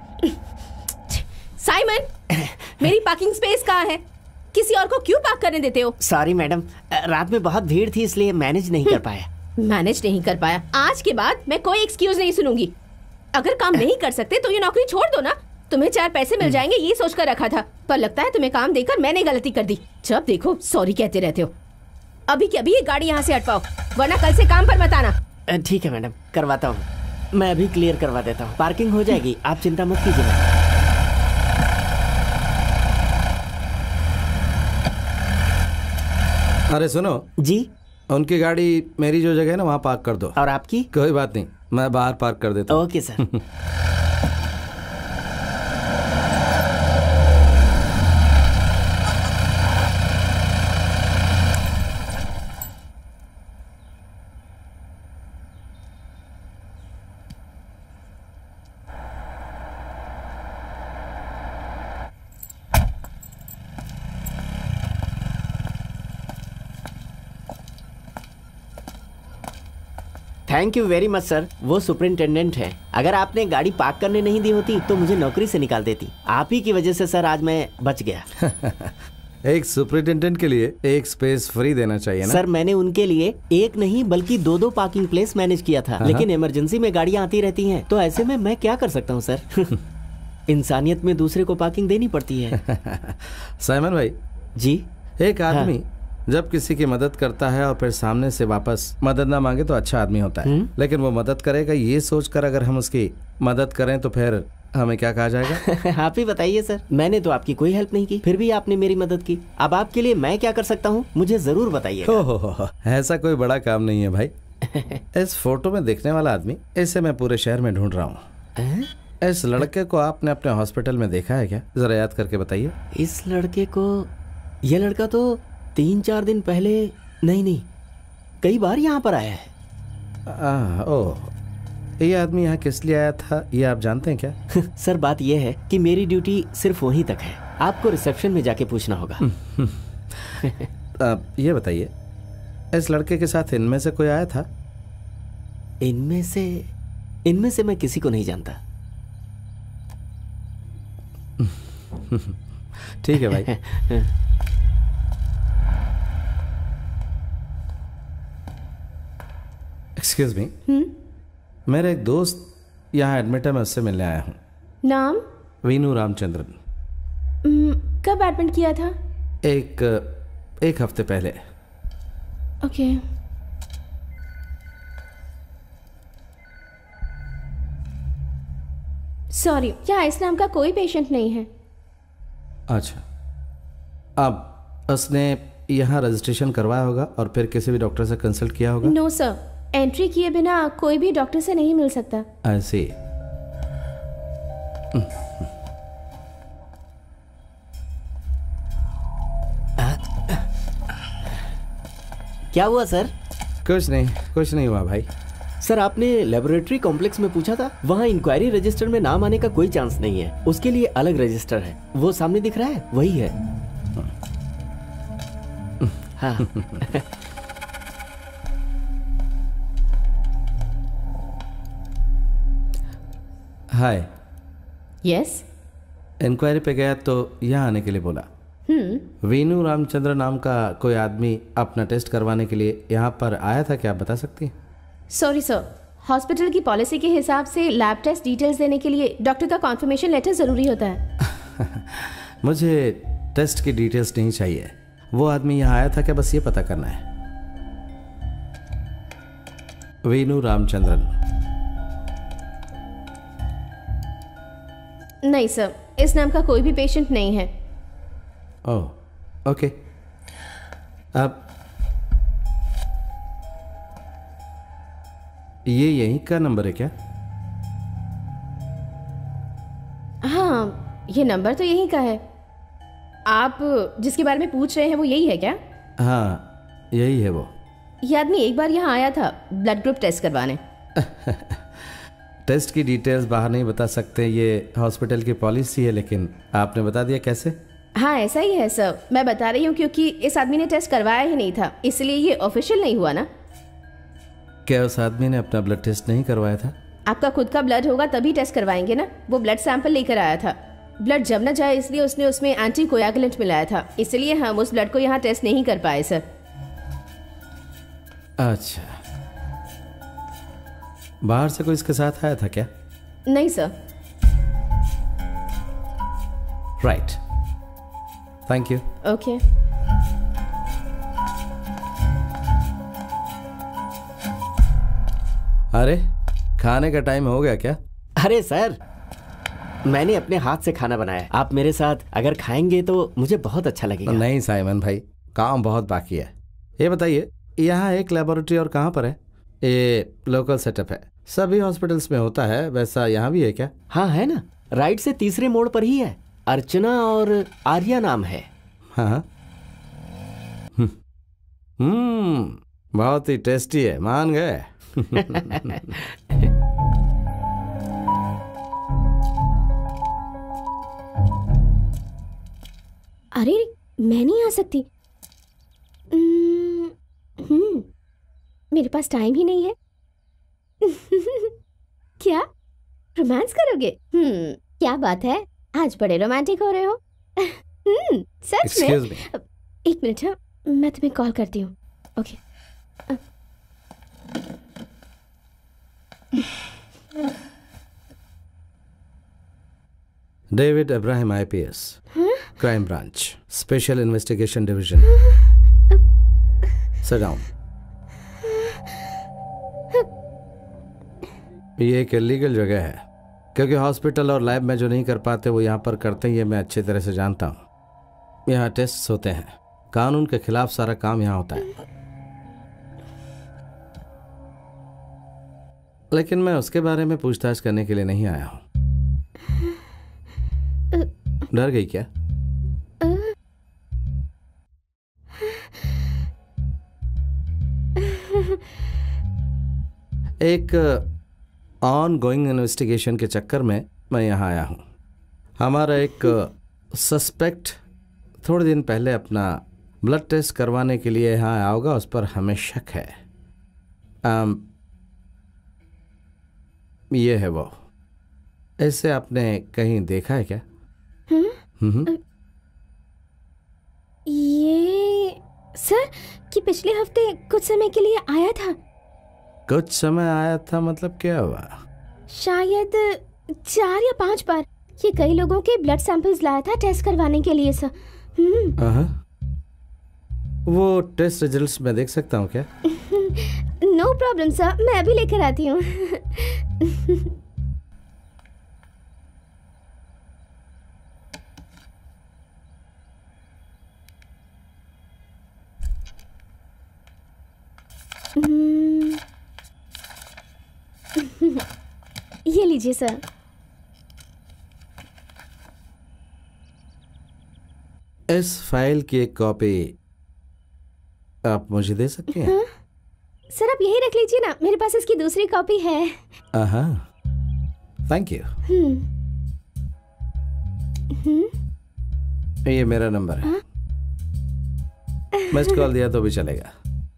साइमन, मेरी पार्किंग स्पेस कहाँ है? किसी और को क्यों पार्क करने देते हो? सॉरी मैडम, रात में बहुत भीड़ थी इसलिए मैनेज नहीं कर पाया। मैनेज नहीं कर पाया? आज के बाद मैं कोई एक्सक्यूज नहीं सुनूंगी। अगर काम नहीं कर सकते तो ये नौकरी छोड़ दो ना। तुम्हें चार पैसे मिल जाएंगे ये सोचकर रखा था, पर लगता है तुम्हें काम देकर मैंने गलती कर दी। जब देखो सॉरी कहते रहते हो। अभी के अभी ये गाड़ी यहाँ से हटवाओ, वरना कल से काम पर मत आना। ठीक है मैडम, करवाता हूँ। मैं अभी क्लियर करवा देता हूँ, पार्किंग हो जाएगी, आप चिंता मत कीजिए। अरे सुनो जी। उनकी गाड़ी मेरी जो जगह है ना वहाँ पार्क कर दो। और आपकी? कोई बात नहीं, मैं बाहर पार्क कर देता हूँ। Okay sir. Thank you very much sir. वो सुपरिंटेंडेंट है। अगर आपने गाड़ी पार्क करने नहीं दी होती तो मुझे नौकरी से निकाल देती। आप ही की वजह से सर आज मैं बच गया। एक सुपरिंटेंडेंट के लिए एक स्पेस फ्री देना चाहिए ना? सर मैंने उनके लिए एक नहीं बल्कि दो दो पार्किंग प्लेस मैनेज किया था, लेकिन इमरजेंसी में गाड़ियाँ आती रहती हैं, तो ऐसे में मैं क्या कर सकता हूँ सर। इंसानियत में दूसरे को पार्किंग देनी पड़ती है। साइमन भाई जी। एक आदमी जब किसी की मदद करता है और फिर सामने से वापस मदद ना मांगे तो अच्छा आदमी होता है, लेकिन वो मदद करेगा ये सोचकर अगर हम उसकी मदद करें तो फिर हमें क्या कहा जाएगा? आप ही बताइए सर। मैंने तो आपकी कोई हेल्प नहीं की, फिर भी आपने मेरी मदद की। अब आपके लिए मैं क्या कर सकता हूँ मुझे जरूर बताइए। ऐसा कोई बड़ा काम नहीं है भाई। इस फोटो में देखने वाला आदमी, इसे मैं पूरे शहर में ढूंढ रहा हूँ। इस लड़के को आपने अपने हॉस्पिटल में देखा है क्या? जरा याद करके बताइए। इस लड़के को? ये लड़का तो तीन चार दिन पहले, नहीं नहीं कई बार यहाँ पर आया है। आ, ओ, ये आदमी यहाँ किस लिए आया था ये आप जानते हैं क्या? सर बात यह है कि मेरी ड्यूटी सिर्फ वहीं तक है, आपको रिसेप्शन में जाके पूछना होगा। आप ये बताइए, इस लड़के के साथ इनमें से कोई आया था? इनमें से इनमें से मैं किसी को नहीं जानता। ठीक है भाई। एक्सक्यूज मी, मेरा एक दोस्त यहाँ एडमिट है, मैं उससे मिलने आया हूँ। नाम? वीनू रामचंद्रन। कब एडमिट किया था? एक एक हफ्ते पहले। ओके। सॉरी, क्या इस नाम का कोई पेशेंट नहीं है? अच्छा, अब उसने यहाँ रजिस्ट्रेशन करवाया होगा और फिर किसी भी डॉक्टर से कंसल्ट किया होगा? नो सर, एंट्री किए बिना कोई भी डॉक्टर से नहीं मिल सकता। ऐसे क्या हुआ सर? कुछ नहीं, कुछ नहीं हुआ भाई। सर आपने लेबोरेटरी कॉम्प्लेक्स में पूछा था, वहाँ इंक्वायरी रजिस्टर में नाम आने का कोई चांस नहीं है, उसके लिए अलग रजिस्टर है। वो सामने दिख रहा है, वही है। हाँ। हाय। यस। इंक्वायरी पे गया तो यहाँ आने के लिए बोला। हम्म। वीनू रामचंद्र नाम का कोई आदमी अपना टेस्ट करवाने के लिए यहाँ पर आया था, क्या आप बता सकती हैं? सॉरी सर, हॉस्पिटल की पॉलिसी के हिसाब से लैब टेस्ट डिटेल्स देने के लिए डॉक्टर का कॉन्फर्मेशन लेटर जरूरी होता है। मुझे टेस्ट की डिटेल्स नहीं चाहिए। वो आदमी यहाँ आया था क्या, बस ये पता करना है। वीनू रामचंद्रन। नहीं सर, इस नाम का कोई भी पेशेंट नहीं है। Oh okay. अब ये यहीं का नंबर है क्या? हाँ, ये नंबर तो यहीं का है। आप जिसके बारे में पूछ रहे हैं वो यही है क्या? हाँ, यही है वो। ये आदमी एक बार यहाँ आया था ब्लड ग्रुप टेस्ट करवाने। टेस्ट की डिटेल्स बाहर नहीं बता सकते, ये हॉस्पिटल की पॉलिसी है, लेकिन आपने बता दिया कैसे? हाँ ऐसा ही है सर, मैं बता रही हूँ क्योंकि इस आदमी ने टेस्ट करवाया ही नहीं था, इसलिए ये ऑफिशियल नहीं हुआ ना। क्या उस आदमी ने अपना ब्लड टेस्ट नहीं करवाया था? आपका खुद का ब्लड होगा तभी टेस्ट करवाएंगे ना। वो ब्लड सैंपल लेकर आया था, ब्लड जम न जाए इसलिए उसने उसमें एंटी कोएगुलेंट मिलाया था, इसलिए हम उस ब्लड को यहाँ टेस्ट नहीं कर पाए सर। अच्छा, बाहर से कोई इसके साथ आया था क्या? नहीं सर। Right, thank you. ओके। अरे खाने का टाइम हो गया क्या? अरे सर, मैंने अपने हाथ से खाना बनाया, आप मेरे साथ अगर खाएंगे तो मुझे बहुत अच्छा लगेगा। नहीं साइमन भाई, काम बहुत बाकी है। ये बताइए, यहाँ एक लेबोरेटरी और कहाँ पर है? ये लोकल सेटअप है, सभी हॉस्पिटल्स में होता है, वैसा यहाँ भी है क्या? हाँ है ना, राइट से तीसरे मोड़ पर ही है। अर्चना और आर्या नाम है। हाँ। हम्म, बहुत ही टेस्टी है, मान गए। अरे मैं नहीं आ सकती। हम्म, मेरे पास टाइम ही नहीं है। क्या रोमांस करोगे? हम्म, क्या बात है, आज बड़े रोमांटिक हो रहे हो। हम्म, सच में? एक मिनट, हाँ, मैं तुम्हें कॉल करती हूँ। Okay. David Ibrahim, IPS, crime branch, special investigation division. Sit down. ये एक इलीगल जगह है, क्योंकि हॉस्पिटल और लैब में जो नहीं कर पाते वो यहाँ पर करते हैं, ये मैं अच्छी तरह से जानता हूँ। यहाँ टेस्ट होते हैं, कानून के खिलाफ सारा काम यहाँ होता है। लेकिन मैं उसके बारे में पूछताछ करने के लिए नहीं आया हूँ। डर गई क्या? एक ऑन गोइंग इन्वेस्टिगेशन के चक्कर में मैं यहाँ आया हूँ। हमारा एक सस्पेक्ट थोड़े दिन पहले अपना ब्लड टेस्ट करवाने के लिए यहाँ आया होगा, उस पर हमें शक है। आम, ये है वो। ऐसे आपने कहीं देखा है क्या? हम्म। ये सर कि पिछले हफ्ते कुछ समय के लिए आया था। कुछ समय आया था मतलब क्या हुआ? शायद चार या पांच बार। ये कई लोगों के ब्लड सैंपल्स लाया था टेस्ट करवाने के लिए सर। हम्म। वो टेस्ट रिजल्ट्स मैं देख सकता हूँ क्या? नो प्रॉब्लम सर, मैं अभी लेकर आती हूँ। ये लीजिए सर। इस फाइल की एक कॉपी आप मुझे दे सकते हैं? हाँ? सर आप यही रख लीजिए ना, मेरे पास इसकी दूसरी कॉपी है। आहा, थैंक यू। ये मेरा नंबर है, मिस्ड कॉल दिया तो भी चलेगा।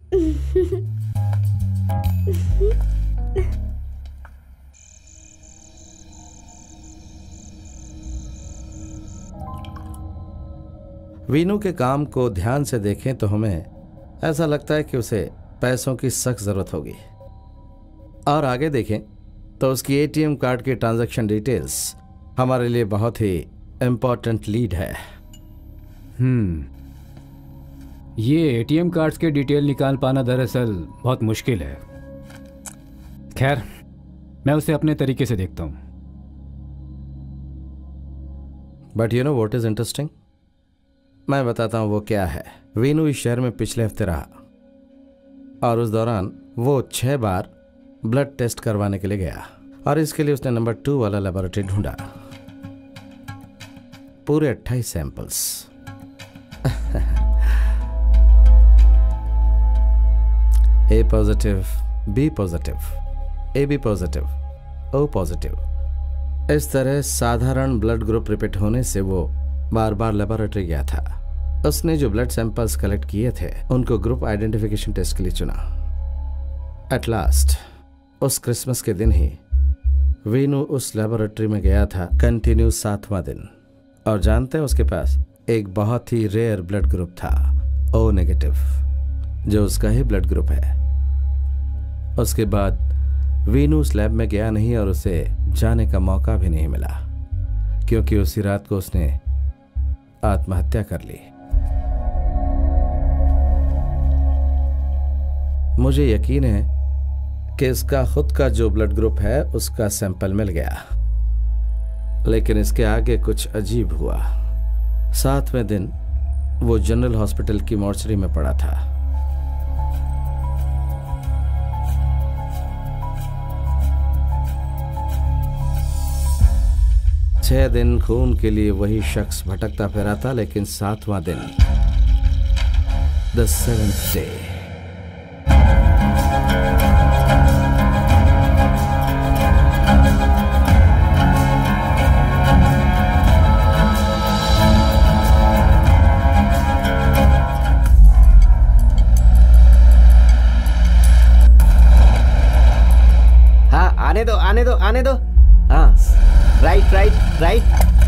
वीनू के काम को ध्यान से देखें तो हमें ऐसा लगता है कि उसे पैसों की सख्त जरूरत होगी, और आगे देखें तो उसकी एटीएम कार्ड की ट्रांजैक्शन डिटेल्स हमारे लिए बहुत ही इंपॉर्टेंट लीड है। हम्म ये एटीएम कार्ड्स के डिटेल निकाल पाना दरअसल बहुत मुश्किल है। खैर, मैं उसे अपने तरीके से देखता हूं। But you know what is interesting? मैं बताता हूं वो क्या है। वीनू इस शहर में पिछले हफ्ते रहा, और उस दौरान वो छह बार ब्लड टेस्ट करवाने के लिए गया, और इसके लिए उसने नंबर टू वाला लेबोरेटरी ढूंढा। पूरे अट्ठाईस samples. A positive, B positive, A B positive, O positive. इस तरह साधारण ब्लड ग्रुप रिपीट होने से वो बार बार लेबोरेटरी गया था। उसने जो ब्लड सैंपल्स कलेक्ट किए थे उनको ग्रुप आइडेंटिफिकेशन टेस्ट के लिए चुना। एट लास्ट उस क्रिसमस के दिन ही वीनू उस लेबोरेटरी में गया था, कंटिन्यू सातवां दिन। और जानते हैं उसके पास एक बहुत ही रेयर ब्लड ग्रुप था, ओ नेगेटिव, जो उसका ही ब्लड ग्रुप है। उसके बाद वीनू उस लैब में गया नहीं और उसे जाने का मौका भी नहीं मिला, क्योंकि उसी रात को उसने आत्महत्या कर ली। मुझे यकीन है कि इसका खुद का जो ब्लड ग्रुप है उसका सैंपल मिल गया, लेकिन इसके आगे कुछ अजीब हुआ। सातवें दिन वो जनरल हॉस्पिटल की मॉर्चरी में पड़ा था। छह दिन खून के लिए वही शख्स भटकता फिरा था, लेकिन सातवां दिन, द सेवेंथ डे, हाँ आने दो आने दो आने दो। हाँ राइट राइट राइट।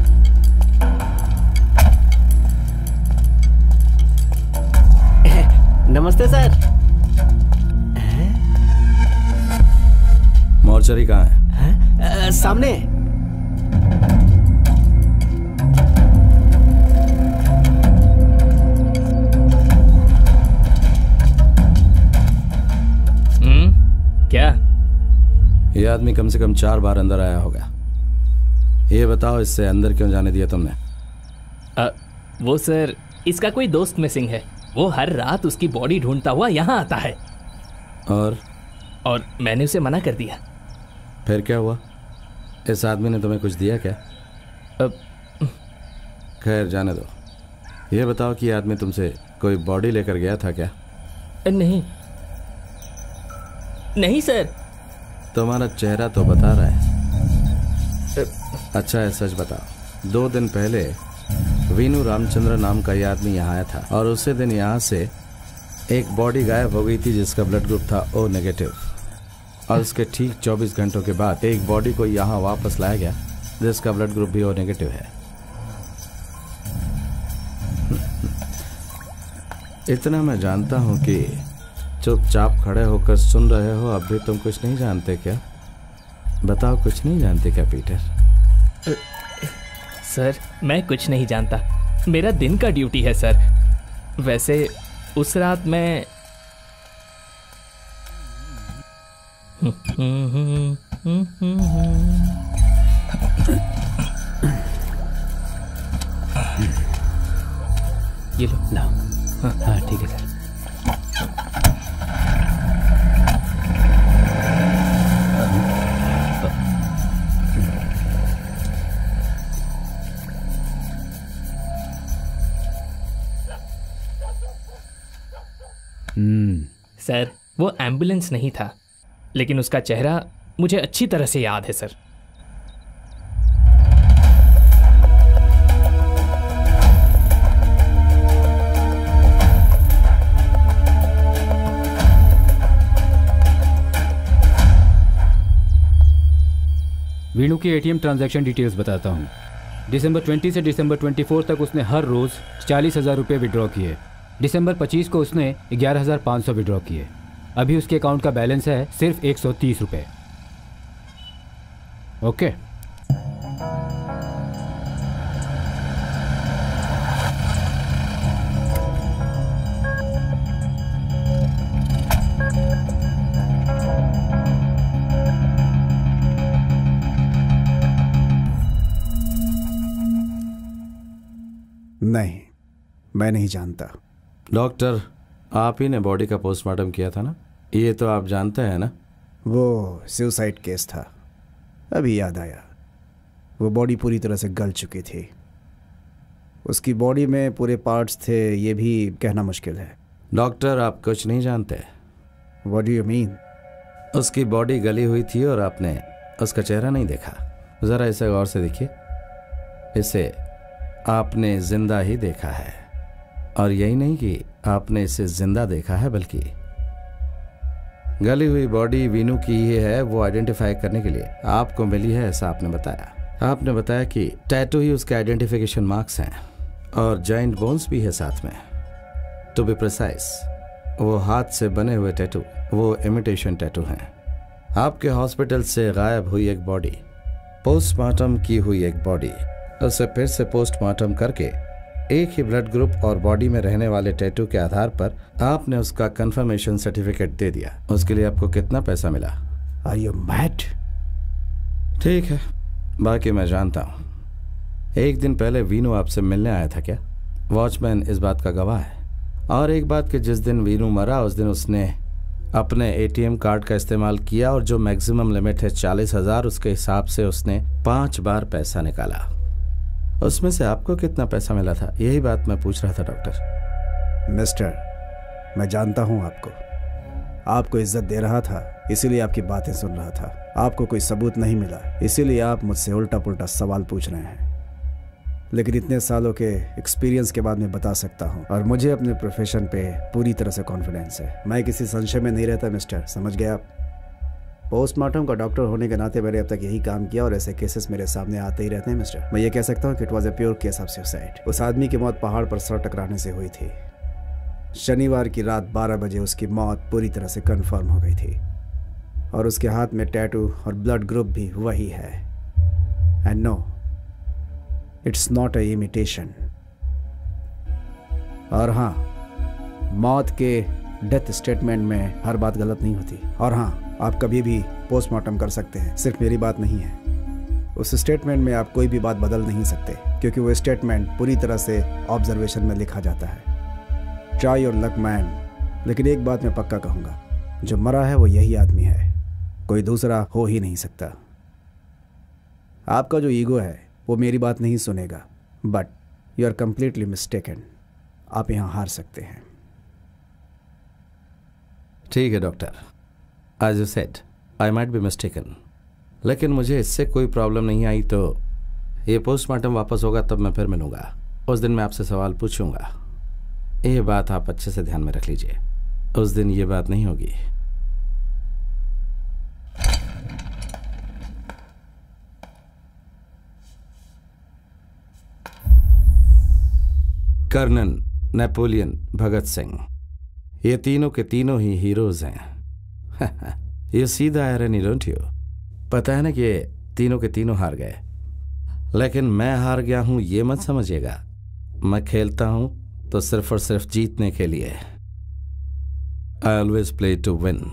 नमस्ते सर। मॉर्चरी कहाँ है? आ, सामने। हम्म क्या? ये आदमी कम से कम चार बार अंदर आया होगा। ये बताओ, इससे अंदर क्यों जाने दिया तुमने? आ, वो सर, इसका कोई दोस्त मिसिंग है। वो हर रात उसकी बॉडी ढूंढता हुआ यहाँ आता है। और और मैंने उसे मना कर दिया। फिर क्या हुआ? इस आदमी ने तुम्हें कुछ दिया क्या? अब खैर जाने दो। ये बताओ कि ये आदमी तुमसे कोई बॉडी लेकर गया था क्या? नहीं नहीं सर। तुम्हारा चेहरा तो बता रहा है। अच्छा है, सच बताओ। दो दिन पहले वीनू रामचंद्र नाम का यह आदमी यहाँ आया था और उसी दिन यहाँ से एक बॉडी गायब हो गई थी जिसका ब्लड ग्रुप था ओ नेगेटिव, और उसके ठीक चौबीस घंटों के बाद एक बॉडी को यहाँ वापस लाया गया जिसका ब्लड ग्रुप भी ओ नेगेटिव है। इतना मैं जानता हूँ कि चुपचाप खड़े होकर सुन रहे हो, अब भी तुम कुछ नहीं जानते क्या? बताओ, कुछ नहीं जानते क्या पीटर? सर मैं कुछ नहीं जानता, मेरा दिन का ड्यूटी है सर। वैसे उस रात मैं ये लो ना। हाँ ठीक है सर। सर वो एम्बुलेंस नहीं था, लेकिन उसका चेहरा मुझे अच्छी तरह से याद है सर। वीणु की एटीएम ट्रांजैक्शन डिटेल्स बताता हूँ। दिसंबर बीस से दिसंबर चौबीस तक उसने हर रोज़ चालीस हज़ार रुपये विड्रॉ किए। दिसंबर पच्चीस को उसने ग्यारह हज़ार पाँच सौ विड्रॉ किए। अभी उसके अकाउंट का बैलेंस है सिर्फ एक सौ तीस रुपये। ओके। नहीं, मैं नहीं जानता। डॉक्टर, आप ही ने बॉडी का पोस्टमार्टम किया था ना? ये तो आप जानते हैं ना? वो सुसाइड केस था। अभी याद आया, वो बॉडी पूरी तरह से गल चुकी थी। उसकी बॉडी में पूरे पार्ट्स थे, ये भी कहना मुश्किल है। डॉक्टर, आप कुछ नहीं जानते। What do you mean? उसकी बॉडी गली हुई थी और आपने उसका चेहरा नहीं देखा। ज़रा इसे गौर से देखिए। इसे आपने जिंदा ही देखा है, और यही नहीं कि आपने इसे जिंदा देखा है, बल्कि गली हुई बॉडी वीनू की ही है। वो आइडेंटिफाई करने के लिए आपको मिली है, ऐसा आपने बताया। आपने बताया कि टैटू ही उसके आइडेंटिफिकेशन मार्क्स हैं और जॉइंट बोन्स भी है साथ में। टू बी प्रिसाइज, वो हाथ से बने हुए टैटू, वो इमिटेशन टैटू हैं। आपके हॉस्पिटल से गायब हुई एक बॉडी, पोस्टमार्टम की हुई एक बॉडी, उसे फिर से पोस्टमार्टम करके एक ही ब्लड ग्रुप और बॉडी में रहने वाले टैटू के आधार पर आपने उसका कंफर्मेशन सर्टिफिकेट दे दिया। उसके लिए आपको कितना पैसा मिला? Are you mad? ठीक है, बाकी मैं जानता हूँ। एक दिन पहले वीनू आपसे मिलने आया था क्या? वॉचमैन इस बात का गवाह है। और एक बात कि जिस दिन वीनू मरा उस दिन उसने अपने एटीएम कार्ड का इस्तेमाल किया और जो मैक्सिमम लिमिट है चालीस हजार उसके हिसाब से उसने पांच बार पैसा निकाला। उसमें से आपको कितना पैसा मिला था, यही बात मैं पूछ रहा था डॉक्टर। मिस्टर, मैं जानता हूं आपको आपको इज्जत दे रहा था, इसीलिए आपकी बातें सुन रहा था। आपको कोई सबूत नहीं मिला, इसीलिए आप मुझसे उल्टा पुल्टा सवाल पूछ रहे हैं। लेकिन इतने सालों के एक्सपीरियंस के बाद मैं बता सकता हूं, और मुझे अपने प्रोफेशन पे पूरी तरह से कॉन्फिडेंस है। मैं किसी संशय में नहीं रहता मिस्टर, समझ गए आप। पोस्टमार्टम का डॉक्टर होने के नाते मैंने अब तक यही काम किया और ऐसे केसेस मेरे सामने आते ही रहते हैं मिस्टर। मैं ये कह सकता हूँ कि it was a pure case of suicide. उस आदमी की मौत पहाड़ पर सर टकराने से हुई थी। शनिवार की रात बारह बजे उसकी मौत पूरी तरह से कंफर्म हो गई थी, और उसके हाथ में टैटू और ब्लड ग्रुप भी वही है। And no, it's not a imitation. और हाँ, मौत के डेथ स्टेटमेंट में हर बात गलत नहीं होती। और हाँ, आप कभी भी पोस्टमार्टम कर सकते हैं, सिर्फ मेरी बात नहीं है। उस स्टेटमेंट में आप कोई भी बात बदल नहीं सकते, क्योंकि वो स्टेटमेंट पूरी तरह से ऑब्जर्वेशन में लिखा जाता है। Try your luck man. लेकिन एक बात मैं पक्का कहूँगा, जो मरा है वो यही आदमी है, कोई दूसरा हो ही नहीं सकता। आपका जो ईगो है वो मेरी बात नहीं सुनेगा, but you are completely mistaken. आप यहाँ हार सकते हैं। ठीक है doctor, as you said I might be mistaken, लेकिन मुझे इससे कोई प्रॉब्लम नहीं आई तो ये पोस्टमार्टम वापस होगा तब मैं फिर मिलूंगा। उस दिन मैं आपसे सवाल पूछूंगा। ये बात आप अच्छे से ध्यान में रख लीजिए, उस दिन ये बात नहीं होगी। कर्नल, नेपोलियन, भगत सिंह, ये तीनों के तीनों ही हीरोज हैं। ये सीधा आयरनी, डोंट यू? पता है ना कि ये तीनों के तीनों हार गए, लेकिन मैं हार गया हूं ये मत समझिएगा। मैं खेलता हूं तो सिर्फ और सिर्फ जीतने के लिए। I always play to win.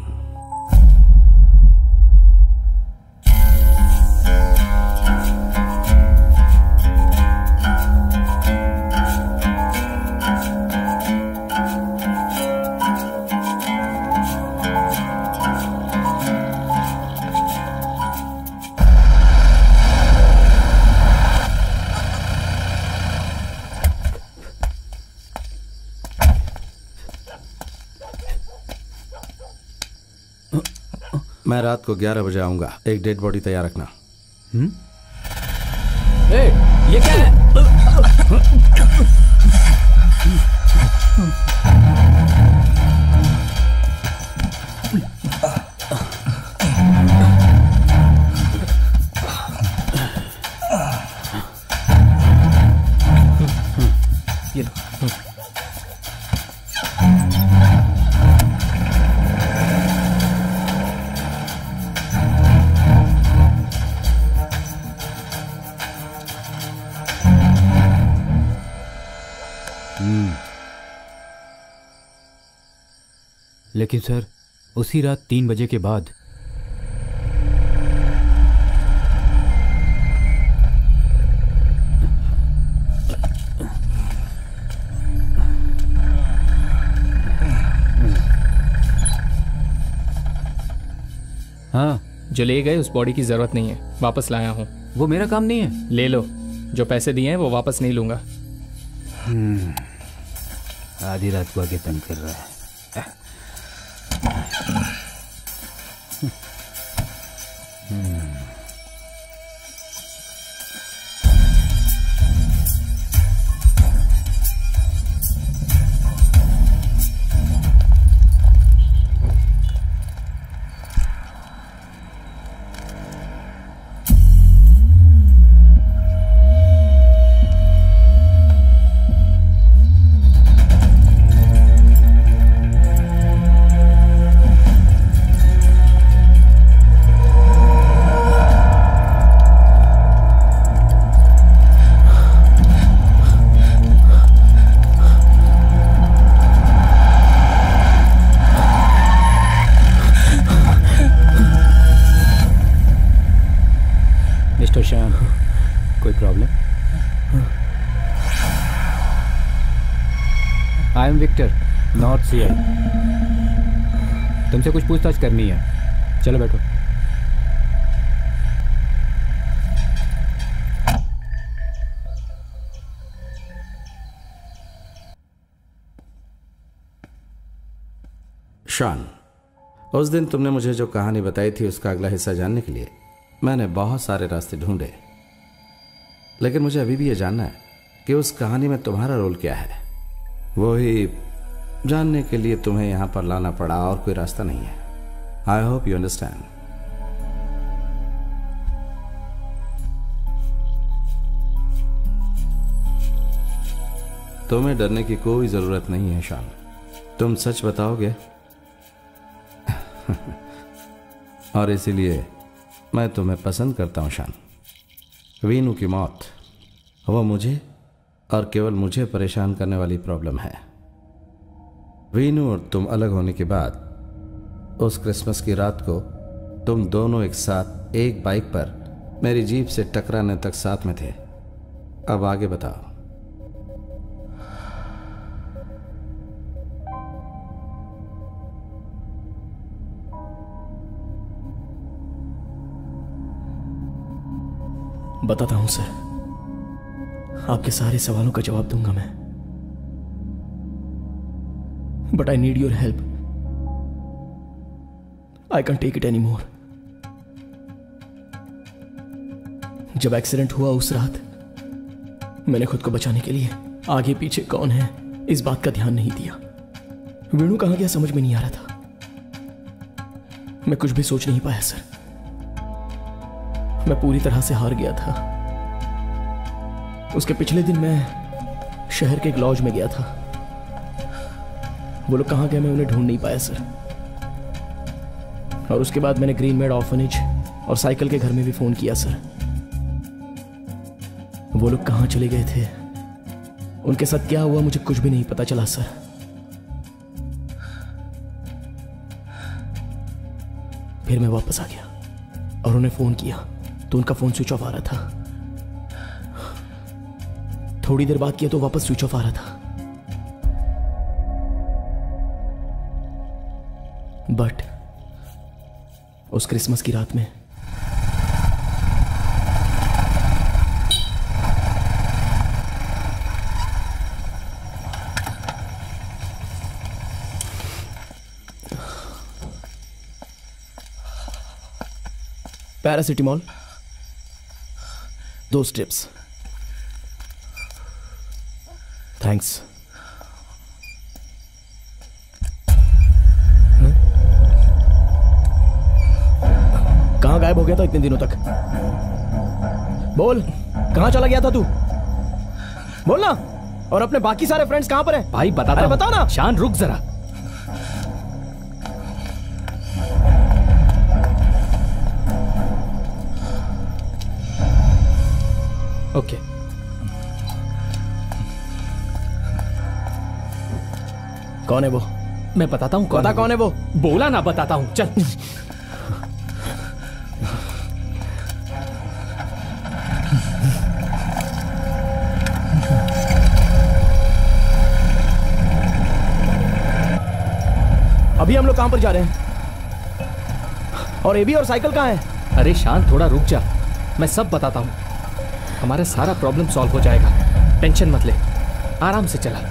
मैं रात को ग्यारह बजे आऊंगा, एक डेड बॉडी तैयार रखना। हम्म? ए, ये क्या है? ये लेकिन सर, उसी रात तीन बजे के बाद हाँ, जो ले गए उस बॉडी की जरूरत नहीं है, वापस लाया हूँ। वो मेरा काम नहीं है। ले लो, जो पैसे दिए हैं वो वापस नहीं लूंगा। आधी रात को आके तंग कर रहा है। कोई problem? I am Victor, north C I. तुमसे कुछ पूछताछ करनी है। चलो बैठो। शॉन, उस दिन तुमने मुझे जो कहानी बताई थी उसका अगला हिस्सा जानने के लिए मैंने बहुत सारे रास्ते ढूंढे, लेकिन मुझे अभी भी यह जानना है कि उस कहानी में तुम्हारा रोल क्या है। वो ही जानने के लिए तुम्हें यहां पर लाना पड़ा और कोई रास्ता नहीं है। I hope you understand. तुम्हें डरने की कोई जरूरत नहीं है शॉन। तुम सच बताओगे और इसीलिए मैं तुम्हें पसंद करता हूं शॉन। वीनू की मौत वो मुझे और केवल मुझे परेशान करने वाली प्रॉब्लम है। वीनू और तुम अलग होने के बाद उस क्रिसमस की रात को तुम दोनों एक साथ एक बाइक पर मेरी जीप से टकराने तक साथ में थे। अब आगे बताओ। बताता हूं सर, आपके सारे सवालों का जवाब दूंगा मैं, but I need your help. I can take it any more. जब एक्सीडेंट हुआ उस रात मैंने खुद को बचाने के लिए आगे पीछे कौन है इस बात का ध्यान नहीं दिया। वेणु कहां गया समझ में नहीं आ रहा था। मैं कुछ भी सोच नहीं पाया सर। मैं पूरी तरह से हार गया था। उसके पिछले दिन मैं शहर के एक लॉज में गया था। वो लोग कहां गए मैं उन्हें ढूंढ नहीं पाया सर। और उसके बाद मैंने ग्रीन मेड ऑर्फनेज और साइकिल के घर में भी फोन किया सर। वो लोग कहां चले गए थे, उनके साथ क्या हुआ, मुझे कुछ भी नहीं पता चला सर। फिर मैं वापस आ गया और उन्हें फोन किया तो उनका फोन स्विच ऑफ आ रहा था। थोड़ी देर बाद किया तो वापस स्विच ऑफ आ रहा था। बट उस क्रिसमस की रात में पैरासिटामोल दो स्ट्रिप्स। थैंक्स। कहां गायब हो गया था इतने दिनों तक? बोल, कहां चला गया था तू? बोल ना। और अपने बाकी सारे फ्रेंड्स कहां पर हैं? भाई बताता हूं। बता ना। शान रुक जरा। Okay okay. कौन है वो? मैं बताता हूं कौन बता कौन है वो? बोला ना, बताता हूं। चल। अभी हम लोग कहां पर जा रहे हैं? और एबी और साइकिल कहां है? अरे शान थोड़ा रुक जा, मैं सब बताता हूं। हमारा सारा प्रॉब्लम सॉल्व हो जाएगा, टेंशन मत ले, आराम से चला।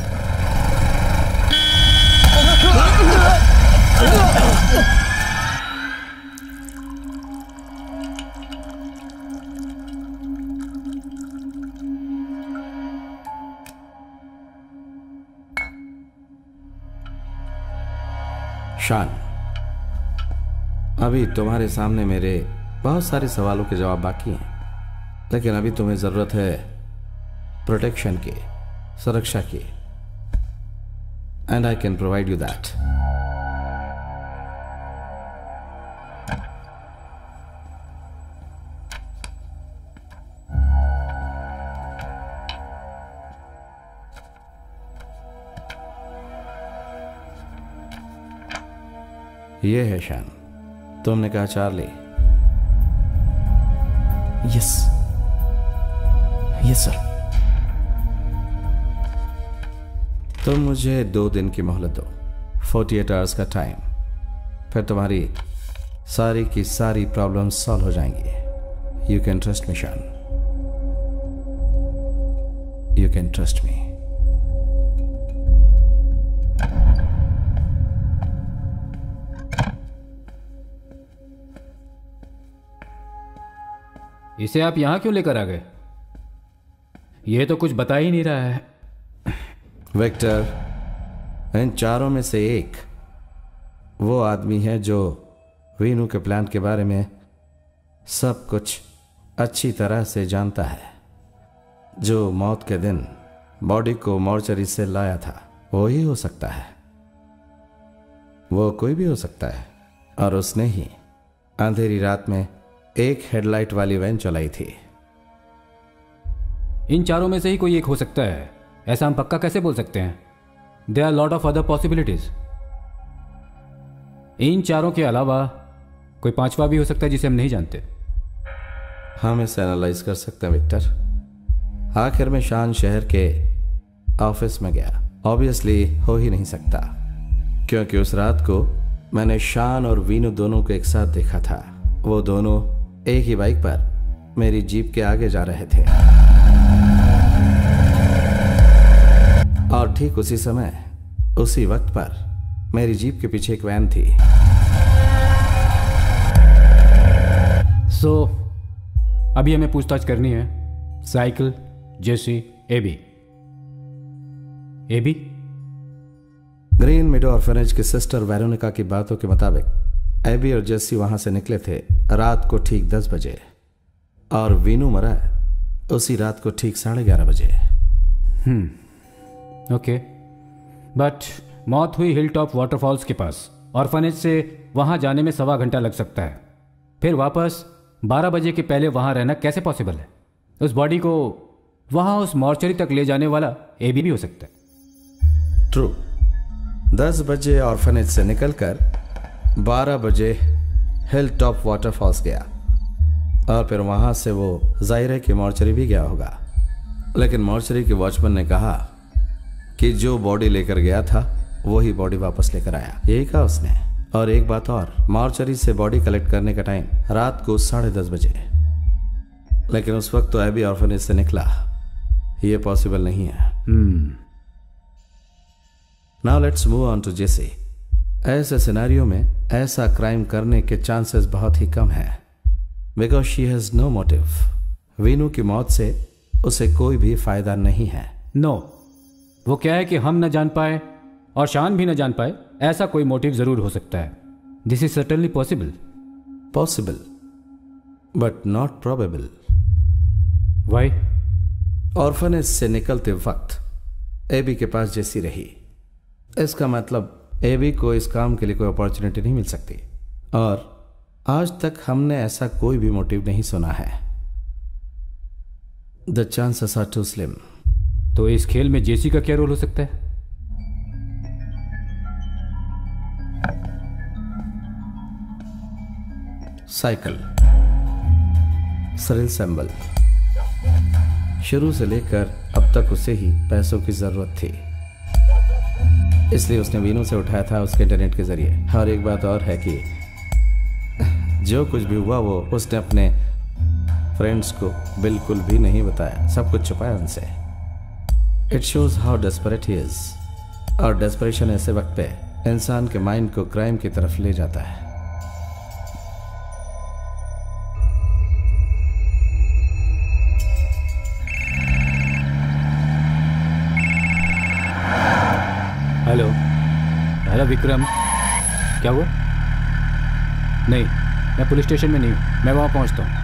शान, अभी तुम्हारे सामने मेरे बहुत सारे सवालों के जवाब बाकी हैं, लेकिन अभी तुम्हें जरूरत है प्रोटेक्शन की, सुरक्षा की, and I can provide you that. ये है शान, तुमने कहा चार्ली। Yes yes sir. तुम मुझे दो दिन की मोहलत दो, फोर्टी एट आवर्स का टाइम। फिर तुम्हारी सारी की सारी प्रॉब्लम्स सॉल्व हो जाएंगी। यू कैन ट्रस्ट मी शान, यू कैन ट्रस्ट मी। इसे आप यहां क्यों लेकर आ गए? यह तो कुछ बता ही नहीं रहा है। विक्टर, इन चारों में से एक वो आदमी है जो वीनू के प्लान के बारे में सब कुछ अच्छी तरह से जानता है। जो मौत के दिन बॉडी को मॉर्चरी से लाया था वो ही हो सकता है। वो कोई भी हो सकता है। और उसने ही अंधेरी रात में एक हेडलाइट वाली वैन चलाई थी। इन चारों में से ही कोई एक हो सकता है, ऐसा हम पक्का कैसे बोल सकते हैं? There are lot of other possibilities. इन चारों के अलावा कोई पांचवा भी हो सकता है जिसे हम नहीं जानते। हम इसे एनालाइज कर सकते हैं विक्टर। आखिर में शान शहर के ऑफिस में गया। ऑब्वियसली हो ही नहीं सकता, क्योंकि उस रात को मैंने शान और वीनू दोनों को एक साथ देखा था। वो दोनों एक ही बाइक पर मेरी जीप के आगे जा रहे थे और ठीक उसी समय उसी वक्त पर मेरी जीप के पीछे एक वैन थी। सो so, अभी हमें पूछताछ करनी है। Cyril, Jessy, Abby. Abby Green Meadow orphanage की सिस्टर वेरोनिका की बातों के मुताबिक एबी और जेसी वहां से निकले थे रात को ठीक दस बजे और वीनू मरा उसी रात को ठीक साढ़े ग्यारह बजे। हम्म ओके, बट मौत हुई हिल टॉप वाटरफॉल्स के पास। ऑर्फनेज से वहां जाने में सवा घंटा लग सकता है। फिर वापस बारह बजे के पहले वहां रहना कैसे पॉसिबल है? उस बॉडी को वहां उस मॉर्चरी तक ले जाने वाला एबी भी हो सकता है। ट्रू। दस बजे ऑर्फनेज से निकलकर बारह बजे हिल टॉप वाटरफॉल्स गया और फिर वहां से वो जायरे की मॉर्चरी भी गया होगा। लेकिन मॉर्चरी के वॉचमैन ने कहा कि जो बॉडी लेकर गया था वही बॉडी वापस लेकर आया। यही कहा उसने। और एक बात और, मॉर्चरी से बॉडी कलेक्ट करने का टाइम रात को साढ़े दस बजे। लेकिन उस वक्त तो एबी ऑर्फनेज से निकला। ये पॉसिबल नहीं है। Now let's move on to Jessy. ऐसे सिनेरियो में ऐसा क्राइम करने के चांसेस बहुत ही कम है, because she has no motive. Veenu की मौत से उसे कोई भी फायदा नहीं है। No no. वो क्या है कि हम न जान पाए और शान भी न जान पाए, ऐसा कोई मोटिव जरूर हो सकता है। This is certainly possible. Possible but not probable. Why? Orphanage से निकलते वक्त एबी के पास जेसी रही। इसका मतलब एबी को इस काम के लिए कोई अपॉर्चुनिटी नहीं मिल सकती और आज तक हमने ऐसा कोई भी मोटिव नहीं सुना है। The chances are too slim. तो इस खेल में जेसी का क्या रोल हो सकता है? Cyril, Cyril Samuel. शुरू से लेकर अब तक उसे ही पैसों की जरूरत थी, इसलिए उसने वीनू से उठाया था उसके इंटरनेट के जरिए। और एक बात और है कि जो कुछ भी हुआ वो उसने अपने फ्रेंड्स को बिल्कुल भी नहीं बताया, सब कुछ छुपाया उनसे। It shows how desperate he is. और डेस्परेशन ऐसे वक्त पे इंसान के माइंड को क्राइम की तरफ ले जाता है। हेलो हेलो विक्रम, क्या हुआ? नहीं, मैं पुलिस स्टेशन में नहीं हूँ, मैं वहाँ पहुँचता हूँ।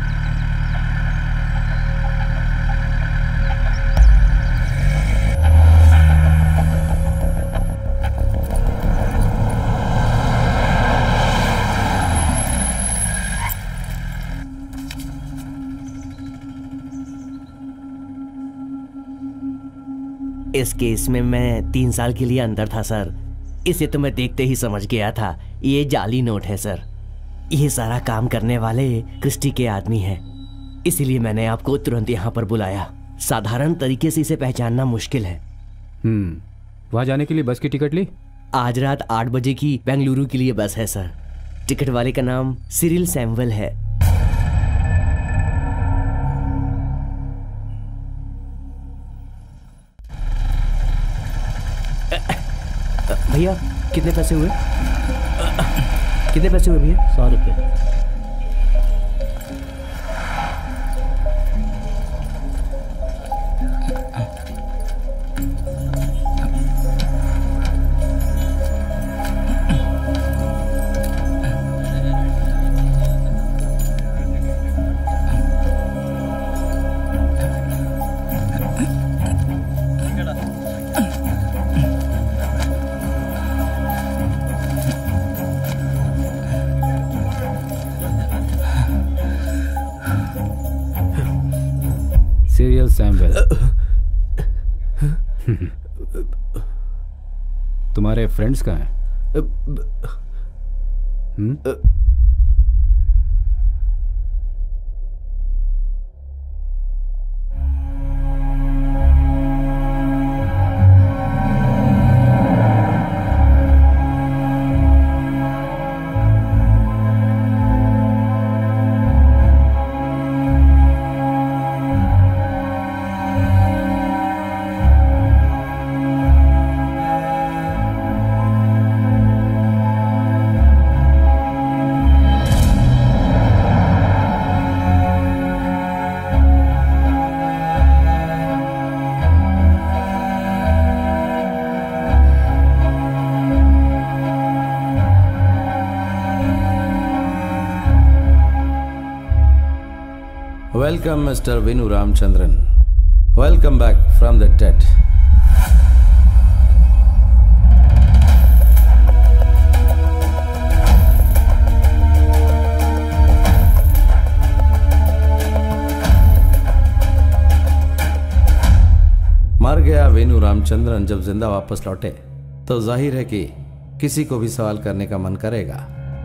इस केस में मैं तीन साल के लिए अंदर था सर। इसे तो मैं देखते ही समझ गया था ये जाली नोट है सर। ये सारा काम करने वाले क्रिस्टी के आदमी हैं, इसीलिए मैंने आपको तुरंत यहाँ पर बुलाया। साधारण तरीके से इसे पहचानना मुश्किल है। हम्म वहाँ जाने के लिए बस की टिकट ली? आज रात आठ बजे की बेंगलुरु के लिए बस है सर। टिकट वाले का नाम सिरिल सैमुअल है। भैया कितने पैसे हुए? कितने पैसे हुए भैया? सौ रुपये। सीरियल सैमुअल, तुम्हारे फ्रेंड्स कहाँ हैं? हम्म? Welcome, Mister Venu Ramchandran. Welcome back from the dead. मर गया वेनु रामचंद्रन जब जिंदा वापस लौटे तो जाहिर है कि किसी को भी सवाल करने का मन करेगा।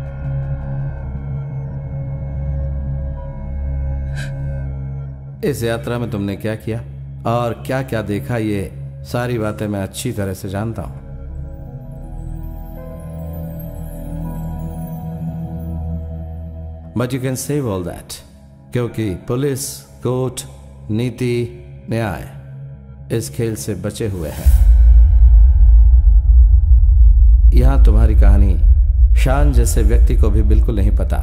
इस यात्रा में तुमने क्या किया और क्या क्या देखा, ये सारी बातें मैं अच्छी तरह से जानता हूं। But you can save all that, क्योंकि पुलिस, कोर्ट, नीति, न्याय इस खेल से बचे हुए हैं। यहां तुम्हारी कहानी शान जैसे व्यक्ति को भी बिल्कुल नहीं पता।